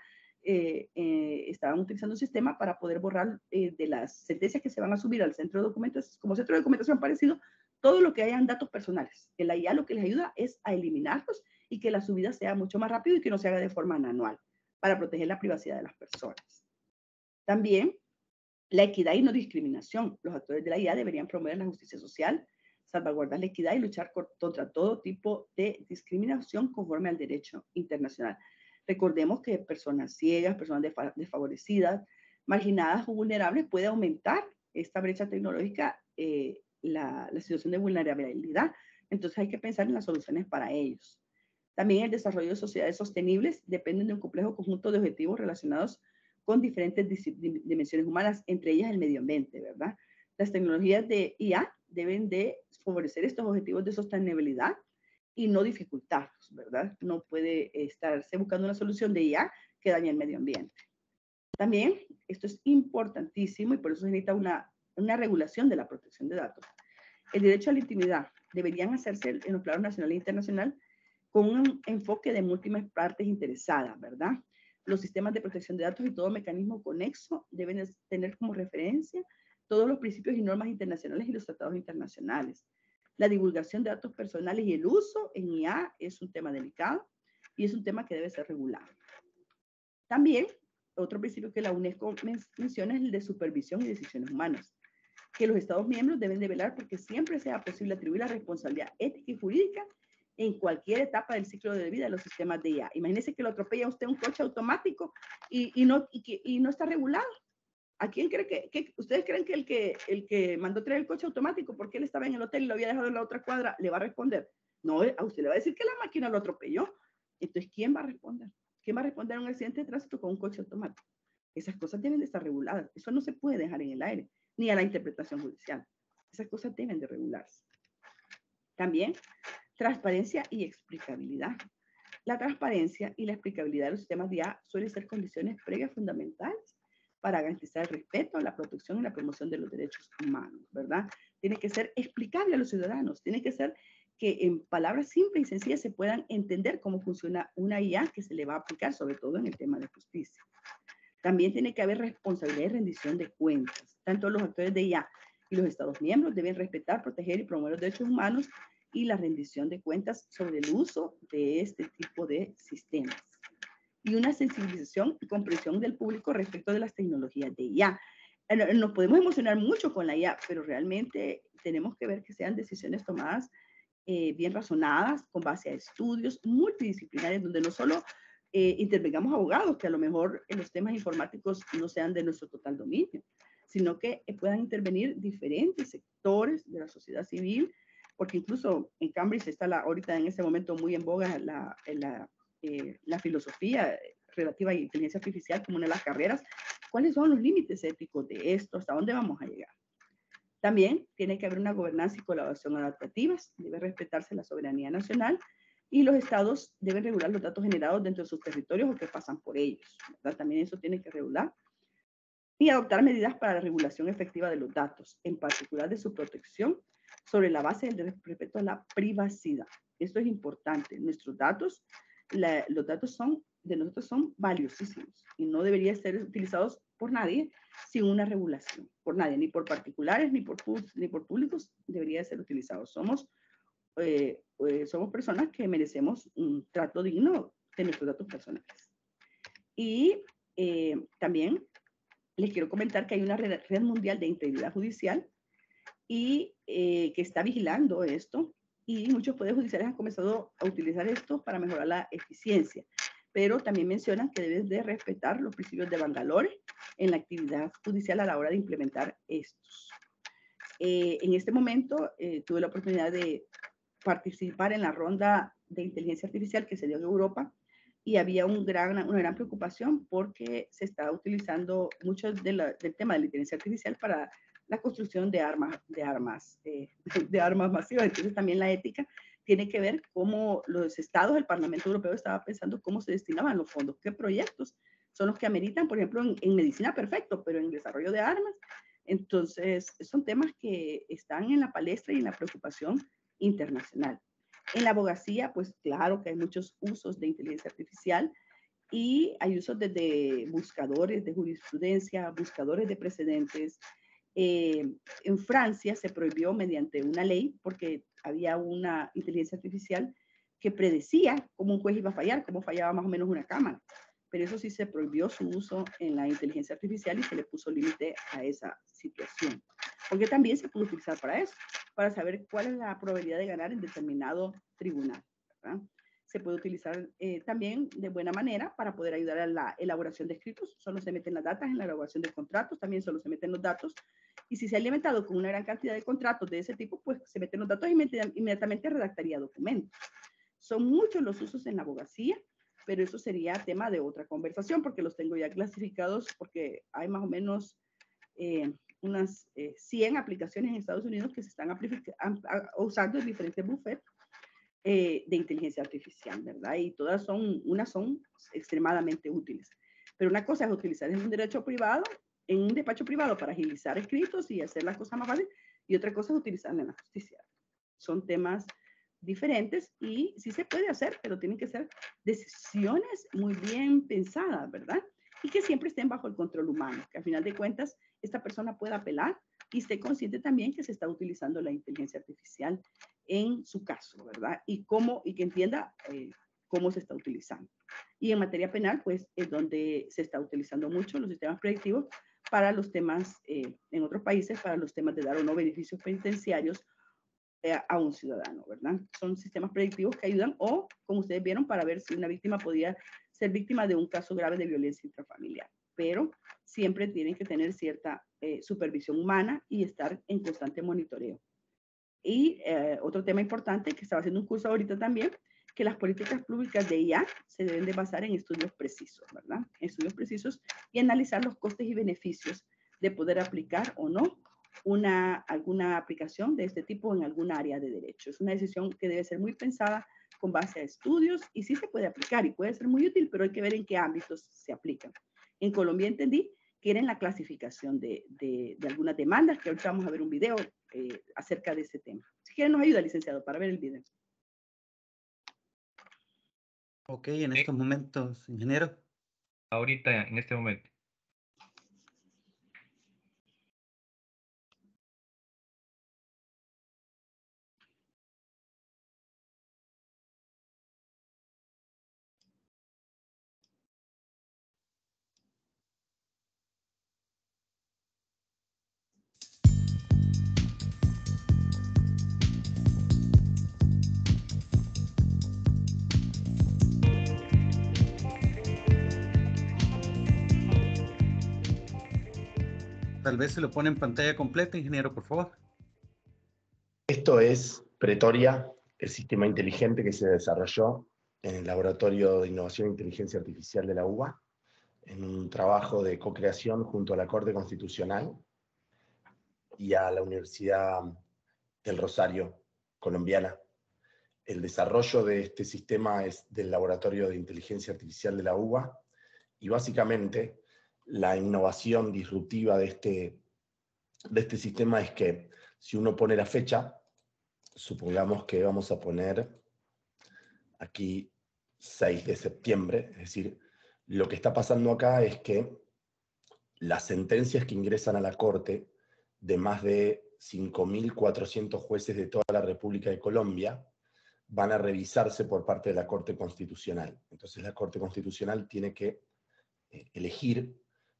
Estaban utilizando un sistema para poder borrar de las sentencias que se van a subir al centro de documentación, como centro de documentación parecido, todo lo que hayan datos personales. Que la IA lo que les ayuda es a eliminarlos y que la subida sea mucho más rápido y que no se haga de forma manual para proteger la privacidad de las personas. También la equidad y no discriminación. Los actores de la IA deberían promover la justicia social, salvaguardar la equidad y luchar contra todo tipo de discriminación conforme al derecho internacional. Recordemos que personas ciegas, personas desfavorecidas, marginadas o vulnerables puede aumentar esta brecha tecnológica, la situación de vulnerabilidad. Entonces hay que pensar en las soluciones para ellos. También el desarrollo de sociedades sostenibles depende de un complejo conjunto de objetivos relacionados con diferentes dimensiones humanas, entre ellas el medio ambiente, ¿verdad? Las tecnologías de IA deben de favorecer estos objetivos de sostenibilidad y no dificultarlos, ¿verdad? No puede estarse buscando una solución de IA que dañe el medio ambiente. También, esto es importantísimo y por eso se necesita una regulación de la protección de datos. El derecho a la intimidad deberían hacerse en los planos nacional e internacional con un enfoque de múltiples partes interesadas, ¿verdad? Los sistemas de protección de datos y todo mecanismo conexo deben tener como referencia todos los principios y normas internacionales y los tratados internacionales. La divulgación de datos personales y el uso en IA es un tema delicado y es un tema que debe ser regulado. También, otro principio que la UNESCO menciona es el de supervisión y decisiones humanas, que los Estados miembros deben de velar porque siempre sea posible atribuir la responsabilidad ética y jurídica en cualquier etapa del ciclo de vida de los sistemas de IA. Imagínese que lo atropella usted un coche automático y no está regulado. ¿A quién cree que ustedes creen que el que mandó traer el coche automático porque él estaba en el hotel y lo había dejado en la otra cuadra le va a responder? No, a usted le va a decir que la máquina lo atropelló. Entonces, ¿quién va a responder? ¿Quién va a responder a un accidente de tránsito con un coche automático? Esas cosas deben de estar reguladas. Eso no se puede dejar en el aire, ni a la interpretación judicial. Esas cosas deben de regularse. También, transparencia y explicabilidad. La transparencia y la explicabilidad de los sistemas de IA suelen ser condiciones previas fundamentales para garantizar el respeto, la protección y la promoción de los derechos humanos, ¿verdad? Tiene que ser explicable a los ciudadanos, tiene que ser que en palabras simples y sencillas se puedan entender cómo funciona una IA que se le va a aplicar, sobre todo en el tema de justicia. También tiene que haber responsabilidad y rendición de cuentas. Tanto los actores de IA y los Estados miembros deben respetar, proteger y promover los derechos humanos y la rendición de cuentas sobre el uso de este tipo de sistemas. Y una sensibilización y comprensión del público respecto de las tecnologías de IA. Nos podemos emocionar mucho con la IA, pero realmente tenemos que ver que sean decisiones tomadas bien razonadas, con base a estudios multidisciplinarios, donde no solo intervengamos abogados, que a lo mejor en los temas informáticos no sean de nuestro total dominio, sino que puedan intervenir diferentes sectores de la sociedad civil, porque incluso en Cambridge está ahorita en este momento muy en boga la filosofía relativa a inteligencia artificial como una de las carreras. ¿Cuáles son los límites éticos de esto? ¿Hasta dónde vamos a llegar? También tiene que haber una gobernanza y colaboración adaptativas, debe respetarse la soberanía nacional y los estados deben regular los datos generados dentro de sus territorios o que pasan por ellos, ¿verdad? También eso tiene que regular. Y adoptar medidas para la regulación efectiva de los datos, en particular de su protección, sobre la base del respeto a la privacidad. Esto es importante. Nuestros datos, los datos de nosotros son valiosísimos y no deberían ser utilizados por nadie sin una regulación. Por nadie, ni por particulares, ni por públicos, debería ser utilizados. Somos personas que merecemos un trato digno de nuestros datos personales. Y también les quiero comentar que hay una red mundial de integridad judicial y que está vigilando esto, y muchos poderes judiciales han comenzado a utilizar esto para mejorar la eficiencia, pero también mencionan que deben de respetar los principios de Bangalore en la actividad judicial a la hora de implementar estos. En este momento tuve la oportunidad de participar en la ronda de inteligencia artificial que se dio en Europa, y había una gran preocupación porque se está utilizando mucho del tema de la inteligencia artificial para la construcción de armas masivas. Entonces también la ética tiene que ver cómo los estados, el Parlamento Europeo estaba pensando cómo se destinaban los fondos, qué proyectos son los que ameritan, por ejemplo, en medicina perfecto, pero en desarrollo de armas. Entonces son temas que están en la palestra y en la preocupación internacional. En la abogacía, pues claro que hay muchos usos de inteligencia artificial y hay usos desde buscadores de jurisprudencia, buscadores de precedentes. En Francia se prohibió mediante una ley porque había una inteligencia artificial que predecía cómo un juez iba a fallar, cómo fallaba más o menos una cámara. Pero eso sí se prohibió su uso en la inteligencia artificial y se le puso límite a esa situación. Porque también se puede utilizar para eso, para saber cuál es la probabilidad de ganar en determinado tribunal, ¿verdad? Se puede utilizar también de buena manera para poder ayudar a la elaboración de escritos. Solo se meten las datas en la elaboración de contratos, también solo se meten los datos. Y si se ha alimentado con una gran cantidad de contratos de ese tipo, pues se meten los datos y inmediatamente redactaría documentos. Son muchos los usos en la abogacía, pero eso sería tema de otra conversación porque los tengo ya clasificados, porque hay más o menos unas 100 aplicaciones en Estados Unidos que se están usando en diferentes bufetes de inteligencia artificial, ¿verdad? Y todas unas son extremadamente útiles. Pero una cosa es utilizar en un derecho privado, en un despacho privado para agilizar escritos y hacer las cosas más fáciles, y otra cosa es utilizarla en la justicia. Son temas diferentes y sí se puede hacer, pero tienen que ser decisiones muy bien pensadas, ¿verdad? Y que siempre estén bajo el control humano, que al final de cuentas esta persona pueda apelar y esté consciente también que se está utilizando la inteligencia artificial en su caso, ¿verdad? Y que entienda cómo se está utilizando. Y en materia penal, pues, es donde se está utilizando mucho los sistemas predictivos para los temas, en otros países, para los temas de dar o no beneficios penitenciarios a un ciudadano, ¿verdad? Son sistemas predictivos que ayudan, o, como ustedes vieron, para ver si una víctima podía ser víctima de un caso grave de violencia intrafamiliar. Pero siempre tienen que tener cierta supervisión humana y estar en constante monitoreo. Y otro tema importante, que estaba haciendo un curso ahorita también, que las políticas públicas de IA se deben de basar en estudios precisos, ¿verdad? Estudios precisos, y analizar los costes y beneficios de poder aplicar o no alguna aplicación de este tipo en alguna área de derecho. Es una decisión que debe ser muy pensada con base a estudios, y sí se puede aplicar y puede ser muy útil, pero hay que ver en qué ámbitos se aplican. En Colombia entendí que era en la clasificación de algunas demandas, que ahorita vamos a ver un video acerca de ese tema. Si quieren, nos ayuda, licenciado, para ver el video. Ok, en estos momentos, ingeniero. Ahorita, en este momento. Tal vez se lo pone en pantalla completa, ingeniero, por favor. Esto es Pretoria, el sistema inteligente que se desarrolló en el Laboratorio de Innovación e Inteligencia Artificial de la UBA, en un trabajo de co-creación junto a la Corte Constitucional y a la Universidad del Rosario colombiana. El desarrollo de este sistema es del Laboratorio de Inteligencia Artificial de la UBA, y básicamente la innovación disruptiva de este sistema es que, si uno pone la fecha, supongamos que vamos a poner aquí 6 de septiembre, es decir, lo que está pasando acá es que las sentencias que ingresan a la Corte de más de 5.400 jueces de toda la República de Colombia van a revisarse por parte de la Corte Constitucional. Entonces la Corte Constitucional tiene que elegir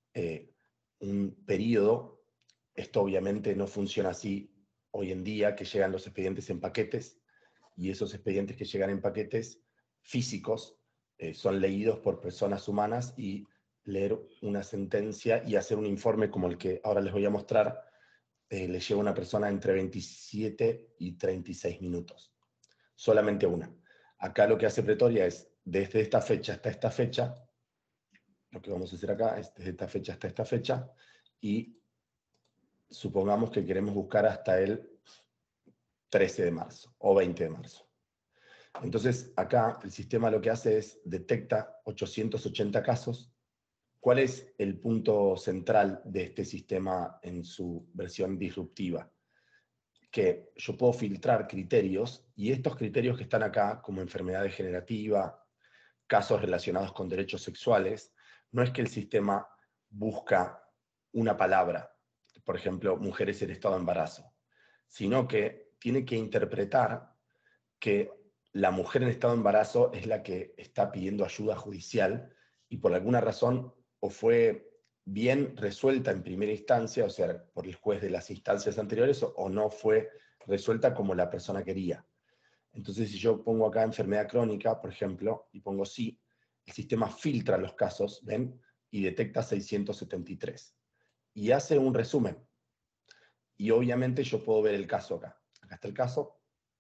un periodo. Esto obviamente no funciona así hoy en día, que llegan los expedientes en paquetes, y esos expedientes que llegan en paquetes físicos son leídos por personas humanas, y leer una sentencia y hacer un informe como el que ahora les voy a mostrar le lleva a una persona entre 27 y 36 minutos. Solamente una. Acá lo que hace Pretoria es, desde esta fecha hasta esta fecha, lo que vamos a hacer acá es desde esta fecha hasta esta fecha, y supongamos que queremos buscar hasta el 13 de marzo o 20 de marzo. Entonces acá el sistema lo que hace es detecta 880 casos. ¿Cuál es el punto central de este sistema en su versión disruptiva? Que yo puedo filtrar criterios, y estos criterios que están acá, como enfermedad degenerativa, casos relacionados con derechos sexuales, no es que el sistema busca una palabra, por ejemplo, mujeres en estado de embarazo, sino que tiene que interpretar que la mujer en estado de embarazo es la que está pidiendo ayuda judicial, y por alguna razón o fue bien resuelta en primera instancia, o sea, por el juez de las instancias anteriores, o no fue resuelta como la persona quería. Entonces, si yo pongo acá enfermedad crónica, por ejemplo, y pongo sí, el sistema filtra los casos, ¿ven? Y detecta 673. Y hace un resumen. Y obviamente yo puedo ver el caso acá. Acá está el caso.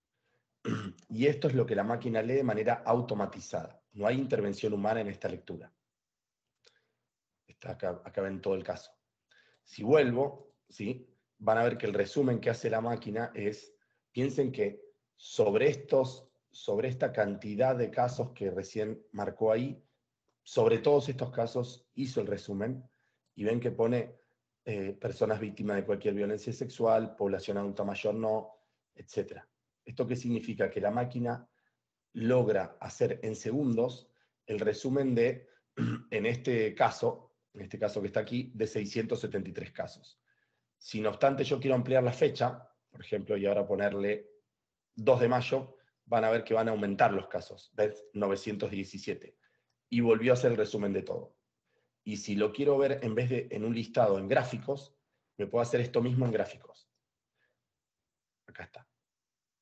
Y esto es lo que la máquina lee de manera automatizada. No hay intervención humana en esta lectura. Está acá ven todo el caso. Si vuelvo, ¿sí? Van a ver que el resumen que hace la máquina es, piensen que sobre esta cantidad de casos que recién marcó ahí, sobre todos estos casos hizo el resumen, y ven que pone personas víctimas de cualquier violencia sexual, población adulta mayor no, etc. ¿Esto qué significa? Que la máquina logra hacer en segundos el resumen de, en este caso que está aquí, de 673 casos. Si no obstante yo quiero ampliar la fecha, por ejemplo, y ahora ponerle 2 de mayo, van a ver que van a aumentar los casos, ¿ves? 917. Y volvió a hacer el resumen de todo. Y si lo quiero ver en vez de en un listado en gráficos, me puedo hacer esto mismo en gráficos. Acá está.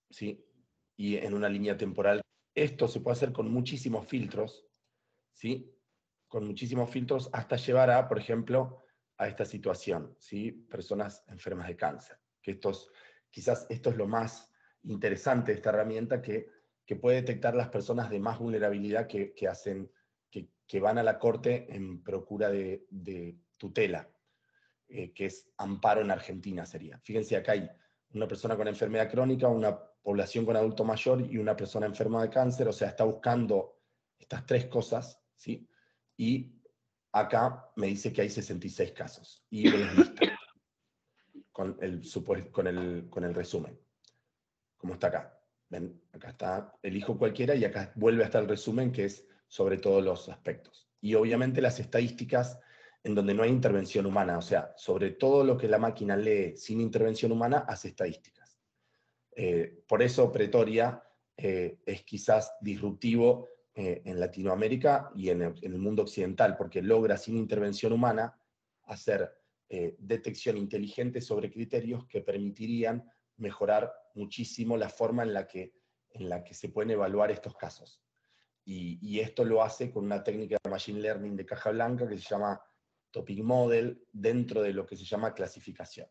¿sí? Y en una línea temporal. Esto se puede hacer con muchísimos filtros, ¿sí? Con muchísimos filtros hasta llevar a, por ejemplo, a esta situación, ¿sí? Personas enfermas de cáncer. Que quizás esto es lo más interesante de esta herramienta, que puede detectar las personas de más vulnerabilidad que van a la corte en procura de tutela, que es amparo en Argentina sería. Fíjense, acá hay una persona con enfermedad crónica, una población con adulto mayor y una persona enferma de cáncer, o sea, está buscando estas tres cosas, ¿sí? Y acá me dice que hay 66 casos, y me los lista con el resumen, como está acá. ¿Ven? Acá está, elijo cualquiera y acá vuelve hasta el resumen, que es sobre todos los aspectos. Y obviamente las estadísticas en donde no hay intervención humana, o sea, sobre todo lo que la máquina lee sin intervención humana, hace estadísticas. Por eso Pretoria es quizás disruptivo en Latinoamérica y en el mundo occidental, porque logra sin intervención humana hacer detección inteligente sobre criterios que permitirían mejorar muchísimo la forma en la que se pueden evaluar estos casos. Y esto lo hace con una técnica de Machine Learning de caja blanca que se llama Topic Model, dentro de lo que se llama clasificación.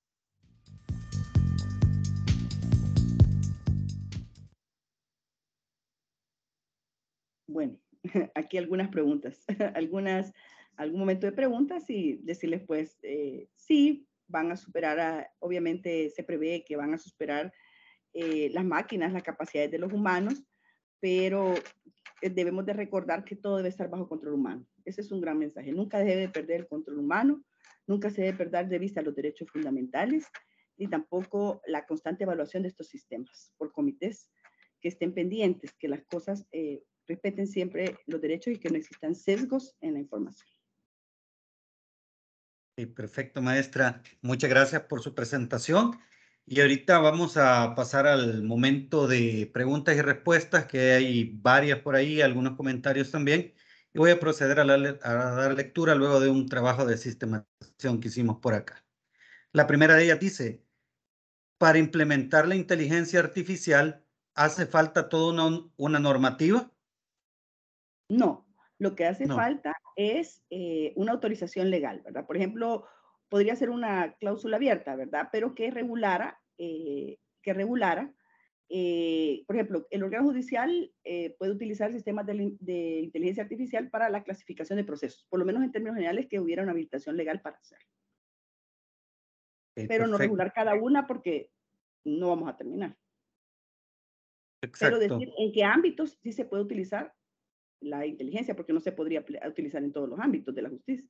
Bueno, aquí algunas preguntas, algún momento de preguntas y decirles pues sí, van a superar, obviamente se prevé que van a superar las máquinas, las capacidades de los humanos, pero debemos de recordar que todo debe estar bajo control humano. Ese es un gran mensaje. Nunca debe perder el control humano, nunca se debe perder de vista los derechos fundamentales, ni tampoco la constante evaluación de estos sistemas por comités que estén pendientes, que las cosas respeten siempre los derechos y que no existan sesgos en la información. Sí, perfecto, maestra. Muchas gracias por su presentación. Y ahorita vamos a pasar al momento de preguntas y respuestas, que hay varias por ahí, algunos comentarios también. Y voy a proceder a dar lectura luego de un trabajo de sistematización que hicimos por acá. La primera de ellas dice: para implementar la inteligencia artificial, ¿hace falta toda una normativa? No, lo que hace No. falta es una autorización legal, ¿verdad? Por ejemplo, podría ser una cláusula abierta, ¿verdad? Pero que regulara, por ejemplo, el órgano judicial puede utilizar sistemas de inteligencia artificial para la clasificación de procesos, por lo menos en términos generales que hubiera una habilitación legal para hacerlo. Pero perfecto. no regular cada una porque no vamos a terminar. Exacto. Pero decir en qué ámbitos sí se puede utilizar la inteligencia, porque no se podría utilizar en todos los ámbitos de la justicia.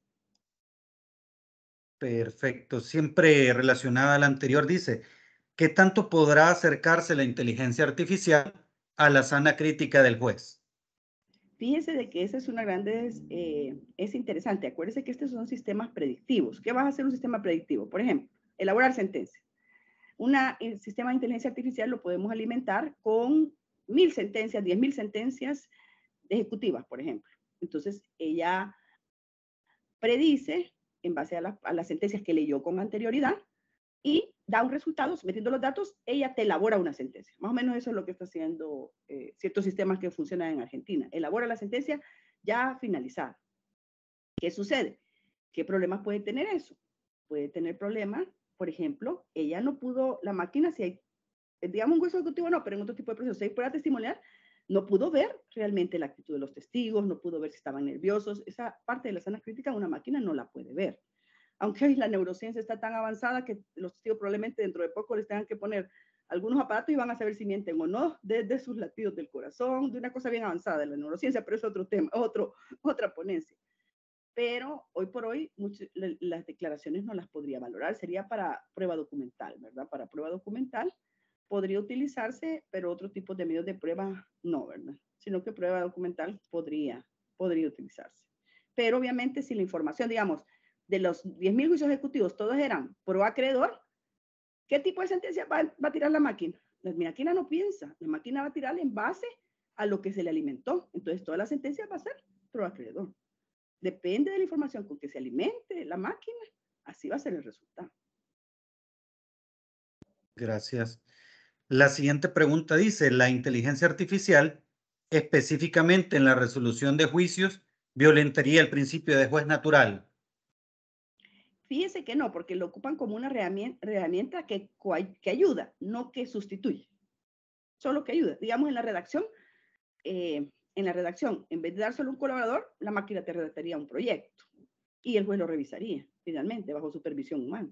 Perfecto. Siempre relacionada a la anterior, dice: ¿qué tanto podrá acercarse la inteligencia artificial a la sana crítica del juez? Fíjense de que esa es una grande, es interesante. Acuérdense que estos son sistemas predictivos. ¿Qué va a hacer un sistema predictivo? Por ejemplo, elaborar sentencias. Un sistema de inteligencia artificial lo podemos alimentar con 1000 sentencias, 10.000 sentencias ejecutivas, por ejemplo. Entonces, ella predice en base a las sentencias que leyó con anterioridad y da un resultado, metiendo los datos, ella te elabora una sentencia. Más o menos eso es lo que está haciendo ciertos sistemas que funcionan en Argentina. Elabora la sentencia ya finalizada. ¿Qué sucede? ¿Qué problemas puede tener eso? Puede tener problemas, por ejemplo, ella no pudo, la máquina, si hay, digamos un juicio ejecutivo no, pero en otro tipo de procesos, si hay prueba testimonial, no pudo ver realmente la actitud de los testigos, no pudo ver si estaban nerviosos. Esa parte de la sana crítica una máquina no la puede ver. Aunque hoy la neurociencia está tan avanzada que los testigos probablemente dentro de poco les tengan que poner algunos aparatos y van a saber si mienten o no desde sus latidos del corazón, de una cosa bien avanzada de la neurociencia, pero es otro tema, otra ponencia. Pero hoy por hoy las declaraciones no las podría valorar, sería para prueba documental, ¿verdad? Para prueba documental podría utilizarse, pero otro tipo de medios de prueba no, ¿verdad? Sino que prueba documental podría utilizarse. Pero obviamente si la información, digamos, de los 10.000 juicios ejecutivos, todos eran pro acreedor, ¿qué tipo de sentencia va a tirar la máquina? La máquina no piensa, la máquina va a tirar en base a lo que se le alimentó. Entonces toda la sentencia va a ser pro acreedor. Depende de la información con que se alimente la máquina, así va a ser el resultado. Gracias. La siguiente pregunta dice, ¿la inteligencia artificial, específicamente en la resolución de juicios, violentaría el principio de juez natural? Fíjese que no, porque lo ocupan como una herramienta que ayuda, no que sustituye. Solo que ayuda. Digamos, en la redacción, en vez de dárselo a un colaborador, la máquina te redactaría un proyecto y el juez lo revisaría, finalmente, bajo supervisión humana.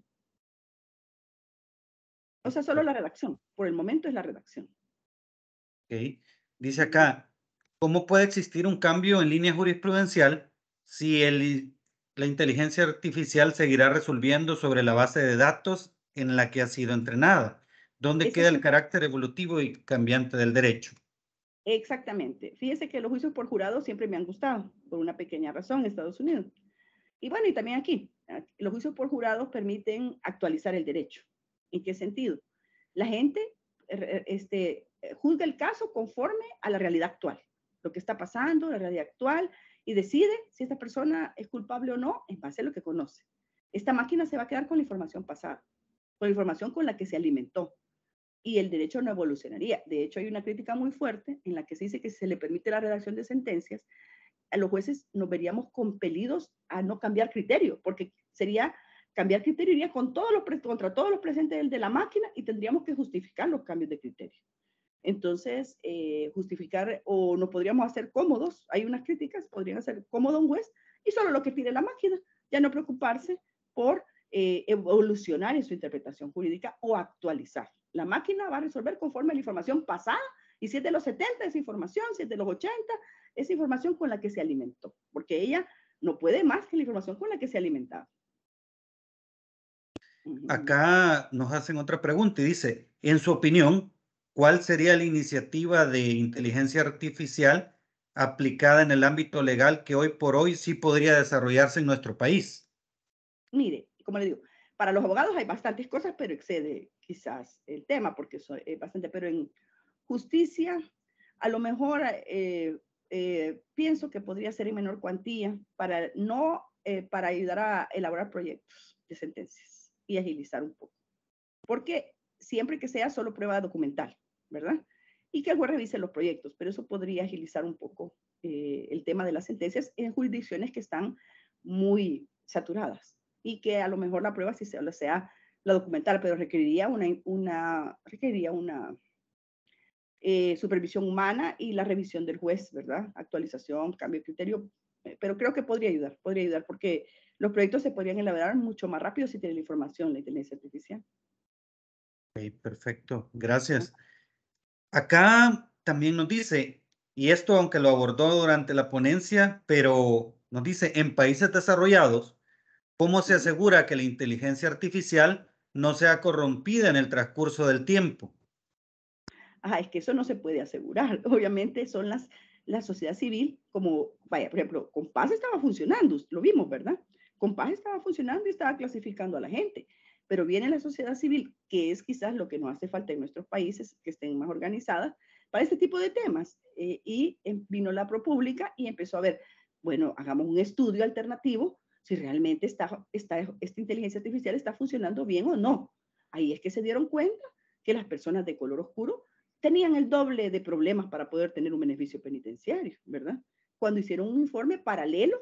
O sea, solo la redacción. Por el momento es la redacción. Okay. Dice acá, ¿cómo puede existir un cambio en línea jurisprudencial si la inteligencia artificial seguirá resolviendo sobre la base de datos en la que ha sido entrenada? ¿Dónde queda el carácter evolutivo y cambiante del derecho? Exactamente. Fíjese que los juicios por jurado siempre me han gustado, por una pequeña razón, en Estados Unidos. Y bueno, y también aquí. Los juicios por jurados permiten actualizar el derecho. ¿En qué sentido? La gente juzga el caso conforme a la realidad actual, lo que está pasando, la realidad actual, y decide si esta persona es culpable o no en base a lo que conoce. Esta máquina se va a quedar con la información pasada, con la información con la que se alimentó, y el derecho no evolucionaría. De hecho, hay una crítica muy fuerte en la que se dice que si se le permite la redacción de sentencias, a los jueces nos veríamos compelidos a no cambiar criterio, porque sería cambiar criterio iría contra todos los presentes de la máquina y tendríamos que justificar los cambios de criterio. Entonces, justificar o nos podríamos hacer cómodos, hay unas críticas, podrían hacer cómodo un juez y solo lo que pide la máquina, ya no preocuparse por evolucionar en su interpretación jurídica o actualizar. La máquina va a resolver conforme a la información pasada, y si es de los 70 esa información, si es de los 80, esa información con la que se alimentó, porque ella no puede más que la información con la que se ha alimentado. Acá nos hacen otra pregunta y dice, en su opinión, ¿cuál sería la iniciativa de inteligencia artificial aplicada en el ámbito legal que hoy por hoy sí podría desarrollarse en nuestro país? Mire, como le digo, para los abogados hay bastantes cosas, pero excede quizás el tema, porque es bastante, pero en justicia, a lo mejor pienso que podría ser en menor cuantía para ayudar a elaborar proyectos de sentencias y agilizar un poco. Porque siempre que sea solo prueba documental, ¿verdad? Y que el juez revise los proyectos, pero eso podría agilizar un poco el tema de las sentencias en jurisdicciones que están muy saturadas y que a lo mejor la prueba sí sea la documental, pero requeriría una supervisión humana y la revisión del juez, ¿verdad? Actualización, cambio de criterio, pero creo que podría ayudar porque los proyectos se podrían elaborar mucho más rápido si tienen la información, la inteligencia artificial. Okay, perfecto, gracias. Acá también nos dice, y esto aunque lo abordó durante la ponencia, pero nos dice, en países desarrollados, ¿cómo se asegura que la inteligencia artificial no sea corrompida en el transcurso del tiempo? Es que eso no se puede asegurar. Obviamente son la sociedad civil, como, vaya, por ejemplo, Compás estaba funcionando, lo vimos, ¿verdad? Compás estaba funcionando y estaba clasificando a la gente, pero viene la sociedad civil, que es quizás lo que nos hace falta en nuestros países, que estén más organizadas para este tipo de temas. Y vino la ProPública y empezó a ver, bueno, hagamos un estudio alternativo si realmente esta inteligencia artificial está funcionando bien o no. Ahí es que se dieron cuenta que las personas de color oscuro tenían el doble de problemas para poder tener un beneficio penitenciario, ¿verdad? Cuando hicieron un informe paralelo,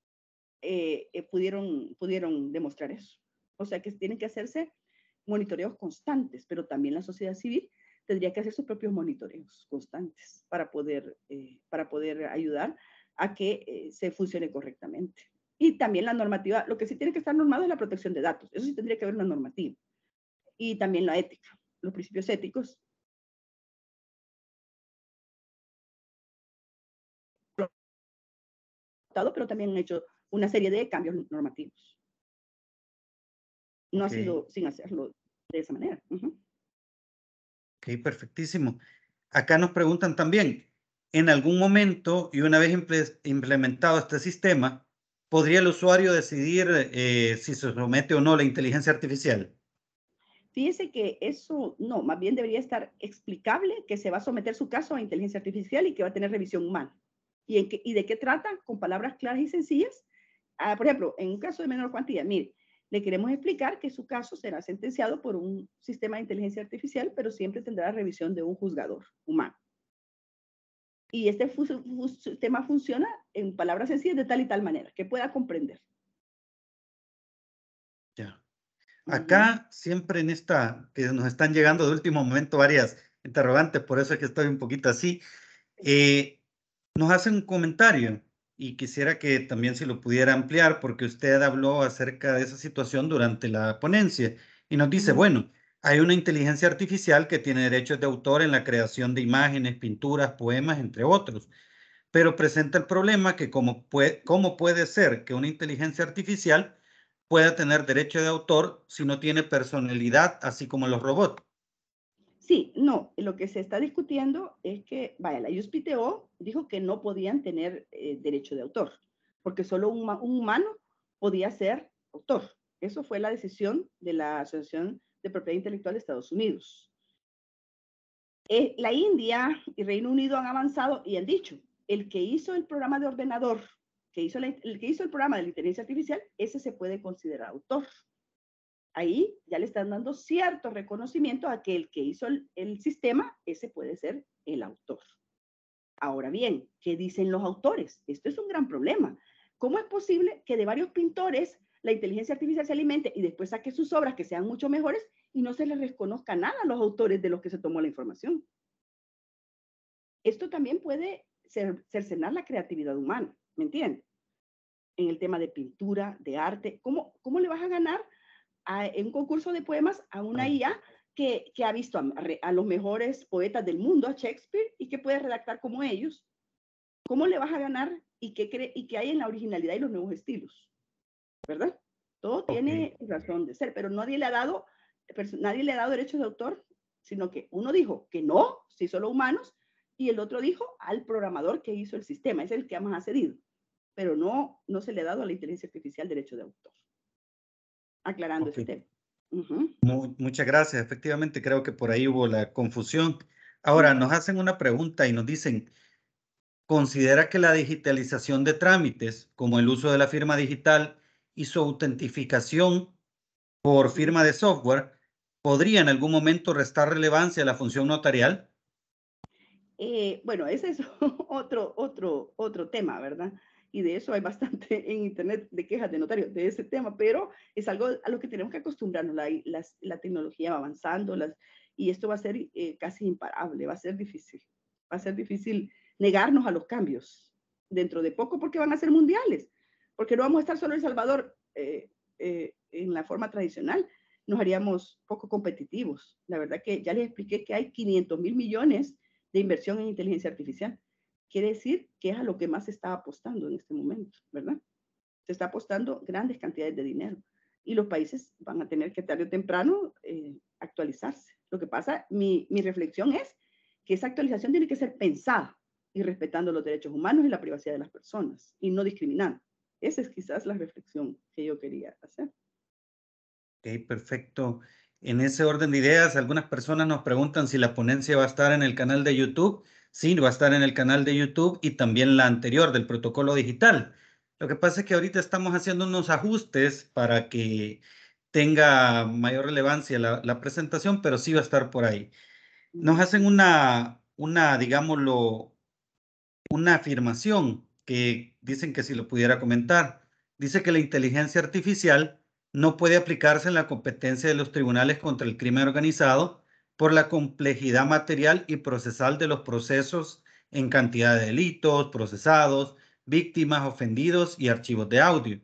pudieron demostrar eso. O sea que tienen que hacerse monitoreos constantes, pero también la sociedad civil tendría que hacer sus propios monitoreos constantes para poder ayudar a que se funcione correctamente. Y también la normativa, lo que sí tiene que estar normado es la protección de datos. Eso sí tendría que haber una normativa. Y también la ética, los principios éticos. Pero también han hecho una serie de cambios normativos. No ha sido sin hacerlo de esa manera. Ok, perfectísimo. Acá nos preguntan también, en algún momento y una vez implementado este sistema, ¿podría el usuario decidir si se somete o no a la inteligencia artificial? Fíjese que eso no, más bien debería estar explicable que se va a someter su caso a inteligencia artificial y que va a tener revisión humana. ¿Y de qué trata? Con palabras claras y sencillas. Por ejemplo, en un caso de menor cuantía, mire, Le queremos explicar que su caso será sentenciado por un sistema de inteligencia artificial, pero siempre tendrá la revisión de un juzgador humano. Y este sistema funciona, en palabras sencillas, de tal y tal manera, que pueda comprender. Ya. Acá siempre en esta, que nos están llegando de último momento varias interrogantes, por eso es que estoy un poquito así, nos hacen un comentario y quisiera que también se lo pudiera ampliar porque usted habló acerca de esa situación durante la ponencia y nos dice, bueno, hay una inteligencia artificial que tiene derechos de autor en la creación de imágenes, pinturas, poemas, entre otros, pero presenta el problema que cómo puede ser que una inteligencia artificial pueda tener derecho de autor si no tiene personalidad, así como los robots. Sí, no, lo que se está discutiendo es que, vaya, la USPTO dijo que no podían tener derecho de autor, porque solo un humano podía ser autor. Eso fue la decisión de la Asociación de Propiedad Intelectual de Estados Unidos. La India y Reino Unido han avanzado y han dicho, el que hizo el programa de ordenador, el que hizo el programa de la inteligencia artificial, ese se puede considerar autor. Ahí ya le están dando cierto reconocimiento a que el que hizo el sistema, ese puede ser el autor. Ahora bien, ¿qué dicen los autores? Esto es un gran problema. ¿Cómo es posible que de varios pintores la inteligencia artificial se alimente y después saque sus obras que sean mucho mejores y no se les reconozca nada a los autores de los que se tomó la información? Esto también puede cercenar la creatividad humana, ¿me entiendes? En el tema de pintura, de arte, ¿cómo le vas a ganar en un concurso de poemas a una IA que ha visto a los mejores poetas del mundo, a Shakespeare, y que puede redactar como ellos? ¿Cómo le vas a ganar y qué hay en la originalidad y los nuevos estilos? ¿Verdad? Todo tiene razón de ser, pero nadie le ha dado derechos de autor, sino que uno dijo que no, si solo humanos, y el otro dijo al programador que hizo el sistema, es el que más ha cedido, pero no se le ha dado a la inteligencia artificial derecho de autor. Aclarando ese tema. Muchas gracias. Efectivamente, creo que por ahí hubo la confusión. Ahora, nos hacen una pregunta y nos dicen, ¿considera que la digitalización de trámites, como el uso de la firma digital y su autentificación por firma de software, podría en algún momento restar relevancia a la función notarial? Bueno, ese es otro tema, ¿verdad? Y de eso hay bastante en internet de quejas de notarios de ese tema, pero es algo a lo que tenemos que acostumbrarnos. La tecnología va avanzando y esto va a ser casi imparable, va a ser difícil. Va a ser difícil negarnos a los cambios dentro de poco porque van a ser mundiales, porque no vamos a estar solo en El Salvador en la forma tradicional, nos haríamos poco competitivos. La verdad que ya les expliqué que hay 500,000 millones de inversión en inteligencia artificial. Quiere decir que es a lo que más se está apostando en este momento, ¿verdad? Se está apostando grandes cantidades de dinero y los países van a tener que tarde o temprano actualizarse. Lo que pasa, mi reflexión es que esa actualización tiene que ser pensada y respetando los derechos humanos y la privacidad de las personas y no discriminando. Esa es quizás la reflexión que yo quería hacer. Ok, perfecto. En ese orden de ideas, algunas personas nos preguntan si la ponencia va a estar en el canal de YouTube. Sí, va a estar en el canal de YouTube y también la anterior del protocolo digital. Lo que pasa es que ahorita estamos haciendo unos ajustes para que tenga mayor relevancia la presentación, pero sí va a estar por ahí. Nos hacen digámoslo, una afirmación que dicen que si lo pudiera comentar. Dice que la inteligencia artificial no puede aplicarse en la competencia de los tribunales contra el crimen organizado por la complejidad material y procesal de los procesos en cantidad de delitos, procesados, víctimas, ofendidos y archivos de audio.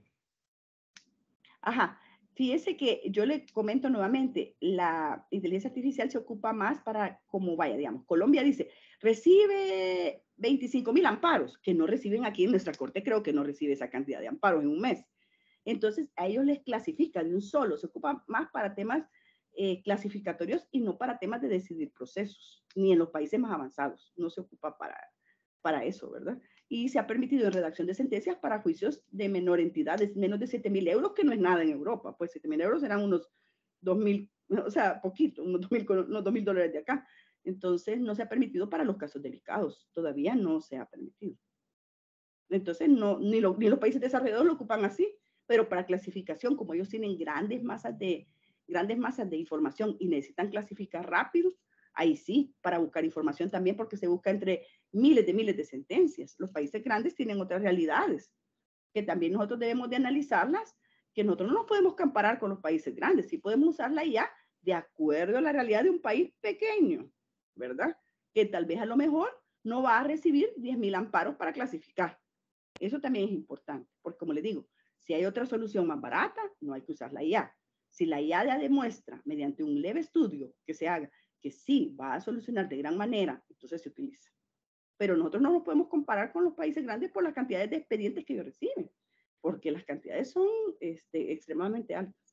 Ajá. Fíjese que yo le comento nuevamente, la inteligencia artificial se ocupa más para, como vaya, digamos, Colombia dice, recibe 25,000 amparos, que no reciben aquí en nuestra corte, creo que no recibe esa cantidad de amparos en un mes. Entonces, a ellos les clasifican de un solo, se ocupa más para temas clasificatorios y no para temas de decidir procesos, ni en los países más avanzados, no se ocupa para eso, ¿verdad? Y se ha permitido en redacción de sentencias para juicios de menor entidad, de menos de 7,000 euros, que no es nada en Europa, pues 7,000 euros serán unos 2,000, o sea, poquito, unos 2,000 dólares de acá. Entonces, no se ha permitido para los casos delicados, todavía no se ha permitido. Entonces, ni los países desarrollados lo ocupan así, pero para clasificación, como ellos tienen grandes masas de información y necesitan clasificar rápido, ahí sí, para buscar información también, porque se busca entre miles de sentencias. Los países grandes tienen otras realidades, que también nosotros debemos de analizarlas, que nosotros no nos podemos comparar con los países grandes, sí podemos usar la IA de acuerdo a la realidad de un país pequeño, ¿verdad? Que tal vez a lo mejor no va a recibir 10.000 amparos para clasificar. Eso también es importante, porque como les digo, si hay otra solución más barata, no hay que usar la IA. Si la IA ya demuestra mediante un leve estudio que se haga que sí va a solucionar de gran manera, entonces se utiliza. Pero nosotros no nos podemos comparar con los países grandes por las cantidades de expedientes que ellos reciben, porque las cantidades son extremadamente altas.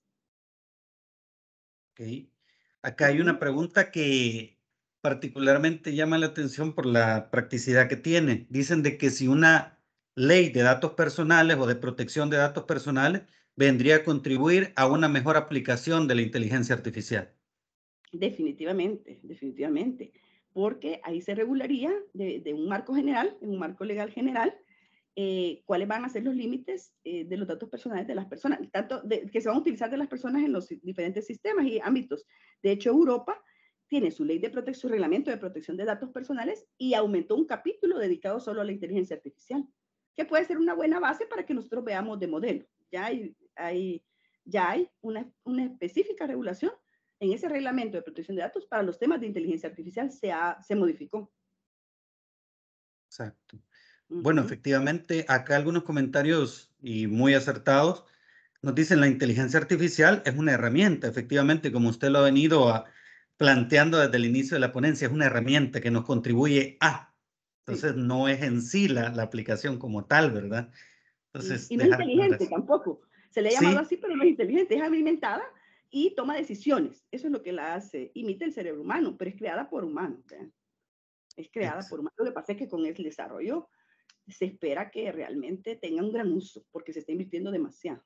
Ok. Acá hay una pregunta que particularmente llama la atención por la practicidad que tiene. Dicen de que si una ley de datos personales o de protección de datos personales vendría a contribuir a una mejor aplicación de la inteligencia artificial. Definitivamente, definitivamente, porque ahí se regularía de un marco general, en un marco legal general, cuáles van a ser los límites de los datos personales de las personas, tanto que se van a utilizar de las personas en los diferentes sistemas y ámbitos. De hecho, Europa tiene su ley de protección, su reglamento de protección de datos personales y aumentó un capítulo dedicado solo a la inteligencia artificial, que puede ser una buena base para que nosotros veamos de modelo. Ya hay una específica regulación en ese reglamento de protección de datos para los temas de inteligencia artificial se modificó. Exacto. Bueno, efectivamente, acá algunos comentarios y muy acertados nos dicen la inteligencia artificial es una herramienta, efectivamente, como usted lo ha venido planteando desde el inicio de la ponencia, es una herramienta que nos contribuye a. Entonces, sí, no es en sí la aplicación como tal, ¿verdad? Entonces, y no es inteligente tampoco. Se le ha llamado así, pero no es inteligente, es alimentada y toma decisiones. Eso es lo que la hace. Imita el cerebro humano, pero es creada por humanos. Es creada por humanos. Lo que pasa es que con el desarrollo se espera que realmente tenga un gran uso, porque se está invirtiendo demasiado.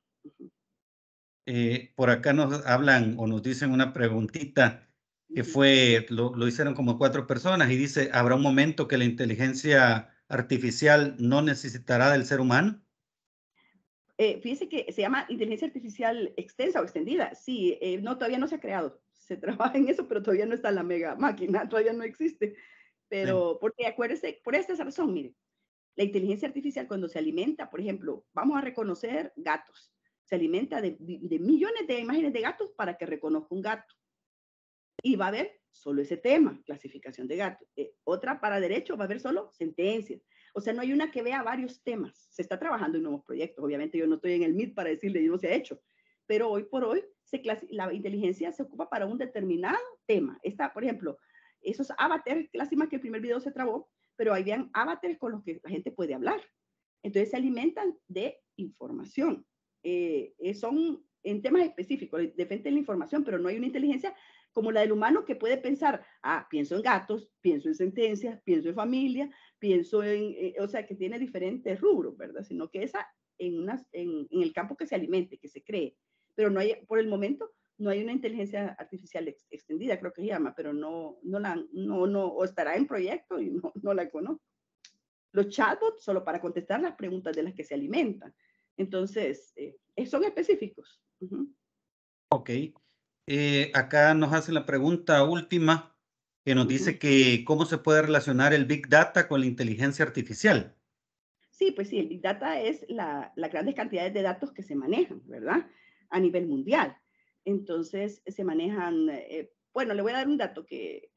Por acá nos hablan o nos dicen una preguntita que fue, lo hicieron como 4 personas y dice, ¿habrá un momento que la inteligencia artificial no necesitará del ser humano? Fíjese que se llama inteligencia artificial extensa o extendida. Sí, no, todavía no se ha creado. Se trabaja en eso, pero todavía no está la mega máquina, todavía no existe. Pero, porque acuérdese, por esta razón, mire, la inteligencia artificial cuando se alimenta, por ejemplo, vamos a reconocer gatos. Se alimenta de millones de imágenes de gatos para que reconozca un gato. Y va a haber solo ese tema, clasificación de gatos. Otra para derecho va a haber solo sentencias. O sea, no hay una que vea varios temas. Se está trabajando en nuevos proyectos. Obviamente yo no estoy en el MIT para decirle, no se ha hecho. Pero hoy por hoy la inteligencia se ocupa para un determinado tema. Está, por ejemplo, esos avatares, lástima que el primer video se trabó, pero ahí vean avatares con los que la gente puede hablar. Entonces se alimentan de información. Son en temas específicos, depende de la información, pero no hay una inteligencia como la del humano que puede pensar, pienso en gatos, pienso en sentencias, pienso en familia, pienso o sea, que tiene diferentes rubros, ¿verdad? Sino que esa en el campo que se alimente, que se cree. Pero no hay, por el momento, no hay una inteligencia artificial extendida, creo que se llama, pero no o estará en proyecto y no la conozco. Los chatbots solo para contestar las preguntas de las que se alimentan. Entonces, son específicos. Ok. Acá nos hacen la pregunta última que nos dice que cómo se puede relacionar el Big Data con la inteligencia artificial. Sí, pues sí, el Big Data es las grandes cantidades de datos que se manejan, ¿verdad? A nivel mundial. Entonces, se manejan, bueno, le voy a dar un dato que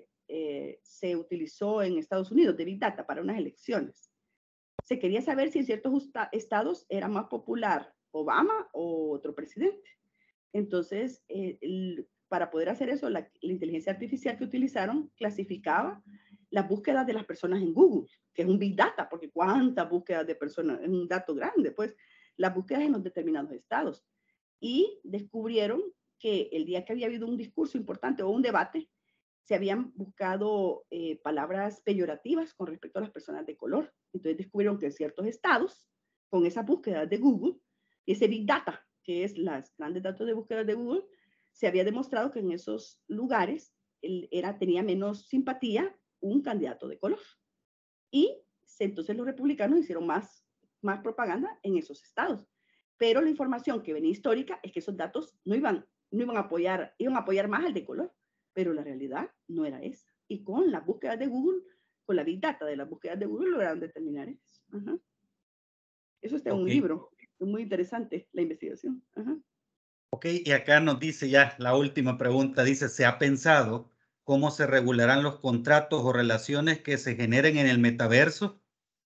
se utilizó en Estados Unidos de Big Data para unas elecciones. Se quería saber si en ciertos estados era más popular Obama o otro presidente. Entonces, para poder hacer eso, la inteligencia artificial que utilizaron clasificaba las búsquedas de las personas en Google, que es un Big Data, porque cuántas búsquedas de personas, es un dato grande, pues, las búsquedas en los determinados estados. Y descubrieron que el día que había habido un discurso importante o un debate, se habían buscado palabras peyorativas con respecto a las personas de color. Entonces descubrieron que en ciertos estados, con esas búsquedas de Google, ese Big Data, que es los grandes datos de búsqueda de Google, se había demostrado que en esos lugares tenía menos simpatía un candidato de color. Y entonces los republicanos hicieron más propaganda en esos estados. Pero la información que venía histórica es que esos datos no iban a apoyar, iban a apoyar más al de color, pero la realidad no era esa. Y con las búsquedas de Google, con la Big Data de las búsquedas de Google, lograron determinar eso. Ajá. Eso está en un libro, es muy interesante la investigación. Ajá. Ok, y acá nos dice ya la última pregunta, dice, ¿se ha pensado cómo se regularán los contratos o relaciones que se generen en el metaverso?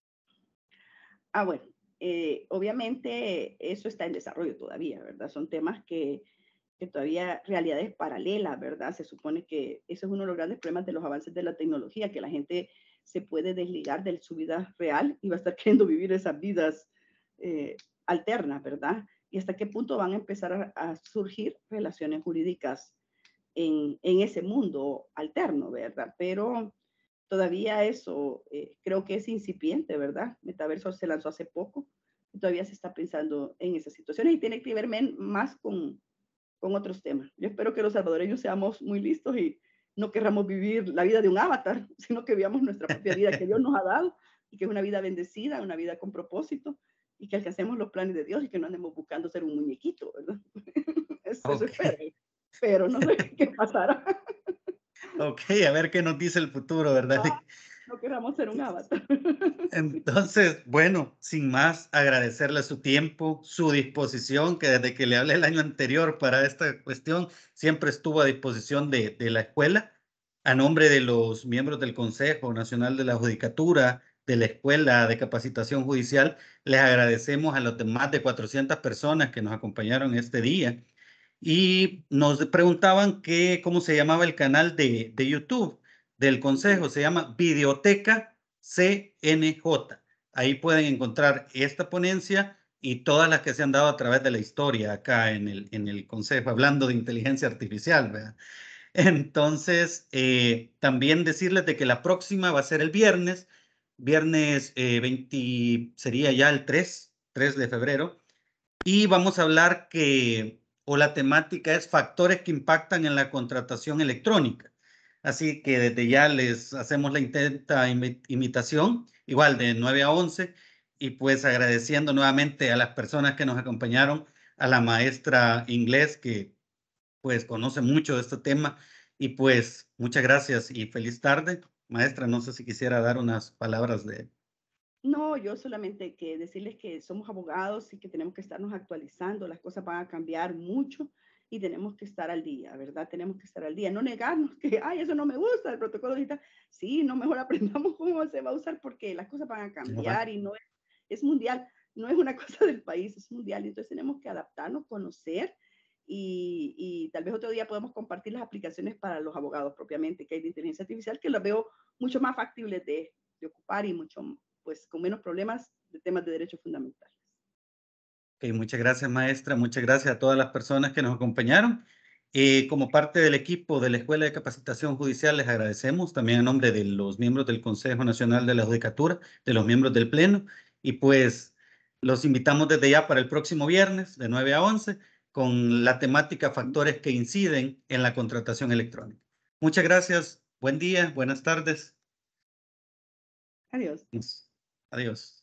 Ah, bueno, obviamente eso está en desarrollo todavía, ¿verdad? Son temas que todavía realidades paralelas, ¿verdad? Se supone que eso es uno de los grandes problemas de los avances de la tecnología, que la gente se puede desligar de su vida real y va a estar queriendo vivir esas vidas alternas, ¿verdad? Y hasta qué punto van a empezar a surgir relaciones jurídicas en ese mundo alterno, ¿verdad? Pero todavía eso creo que es incipiente, ¿verdad? Metaverso se lanzó hace poco y todavía se está pensando en esas situaciones y tiene que ver más con otros temas. Yo espero que los salvadoreños seamos muy listos y no querramos vivir la vida de un avatar, sino que vivamos nuestra propia vida que Dios nos ha dado y que es una vida bendecida, una vida con propósito y que alcancemos los planes de Dios y que no andemos buscando ser un muñequito, ¿verdad? Eso espero, pero no sé qué pasará. Ok, a ver qué nos dice el futuro, ¿verdad? No queramos ser un avatar. Entonces, bueno, sin más, agradecerle su tiempo, su disposición, que desde que le hablé el año anterior para esta cuestión, siempre estuvo a disposición de la escuela. A nombre de los miembros del Consejo Nacional de la Judicatura, de la Escuela de Capacitación Judicial, les agradecemos a las más de 400 personas que nos acompañaron este día. Y nos preguntaban cómo se llamaba el canal de YouTube del Consejo. Se llama Videoteca CNJ. Ahí pueden encontrar esta ponencia y todas las que se han dado a través de la historia acá en el Consejo, hablando de inteligencia artificial, ¿verdad? Entonces, también decirles de que la próxima va a ser el viernes 20, sería ya el 3 de febrero, y vamos a hablar la temática es factores que impactan en la contratación electrónica. Así que desde ya les hacemos la invitación, igual de 9 a 11, y pues agradeciendo nuevamente a las personas que nos acompañaron, a la maestra inglés que pues conoce mucho de este tema, y pues muchas gracias y feliz tarde. Maestra, no sé si quisiera dar unas palabras de... No, yo solamente que decirles que somos abogados y que tenemos que estarnos actualizando, las cosas van a cambiar mucho y tenemos que estar al día, ¿verdad? Tenemos que estar al día, no negarnos que, ay, eso no me gusta, el protocolo digital. Sí, no, mejor aprendamos cómo se va a usar porque las cosas van a cambiar y no es mundial, no es una cosa del país, es mundial. Entonces tenemos que adaptarnos, conocer y tal vez otro día podemos compartir las aplicaciones para los abogados propiamente que hay de inteligencia artificial, que las veo mucho más factibles de ocupar y mucho pues con menos problemas de temas de derechos fundamentales. Okay, muchas gracias, maestra. Muchas gracias a todas las personas que nos acompañaron. Como parte del equipo de la Escuela de Capacitación Judicial, les agradecemos también en nombre de los miembros del Consejo Nacional de la Judicatura, de los miembros del Pleno, y pues los invitamos desde ya para el próximo viernes de 9 a 11 con la temática factores que inciden en la contratación electrónica. Muchas gracias. Buen día, buenas tardes. Adiós. Adiós.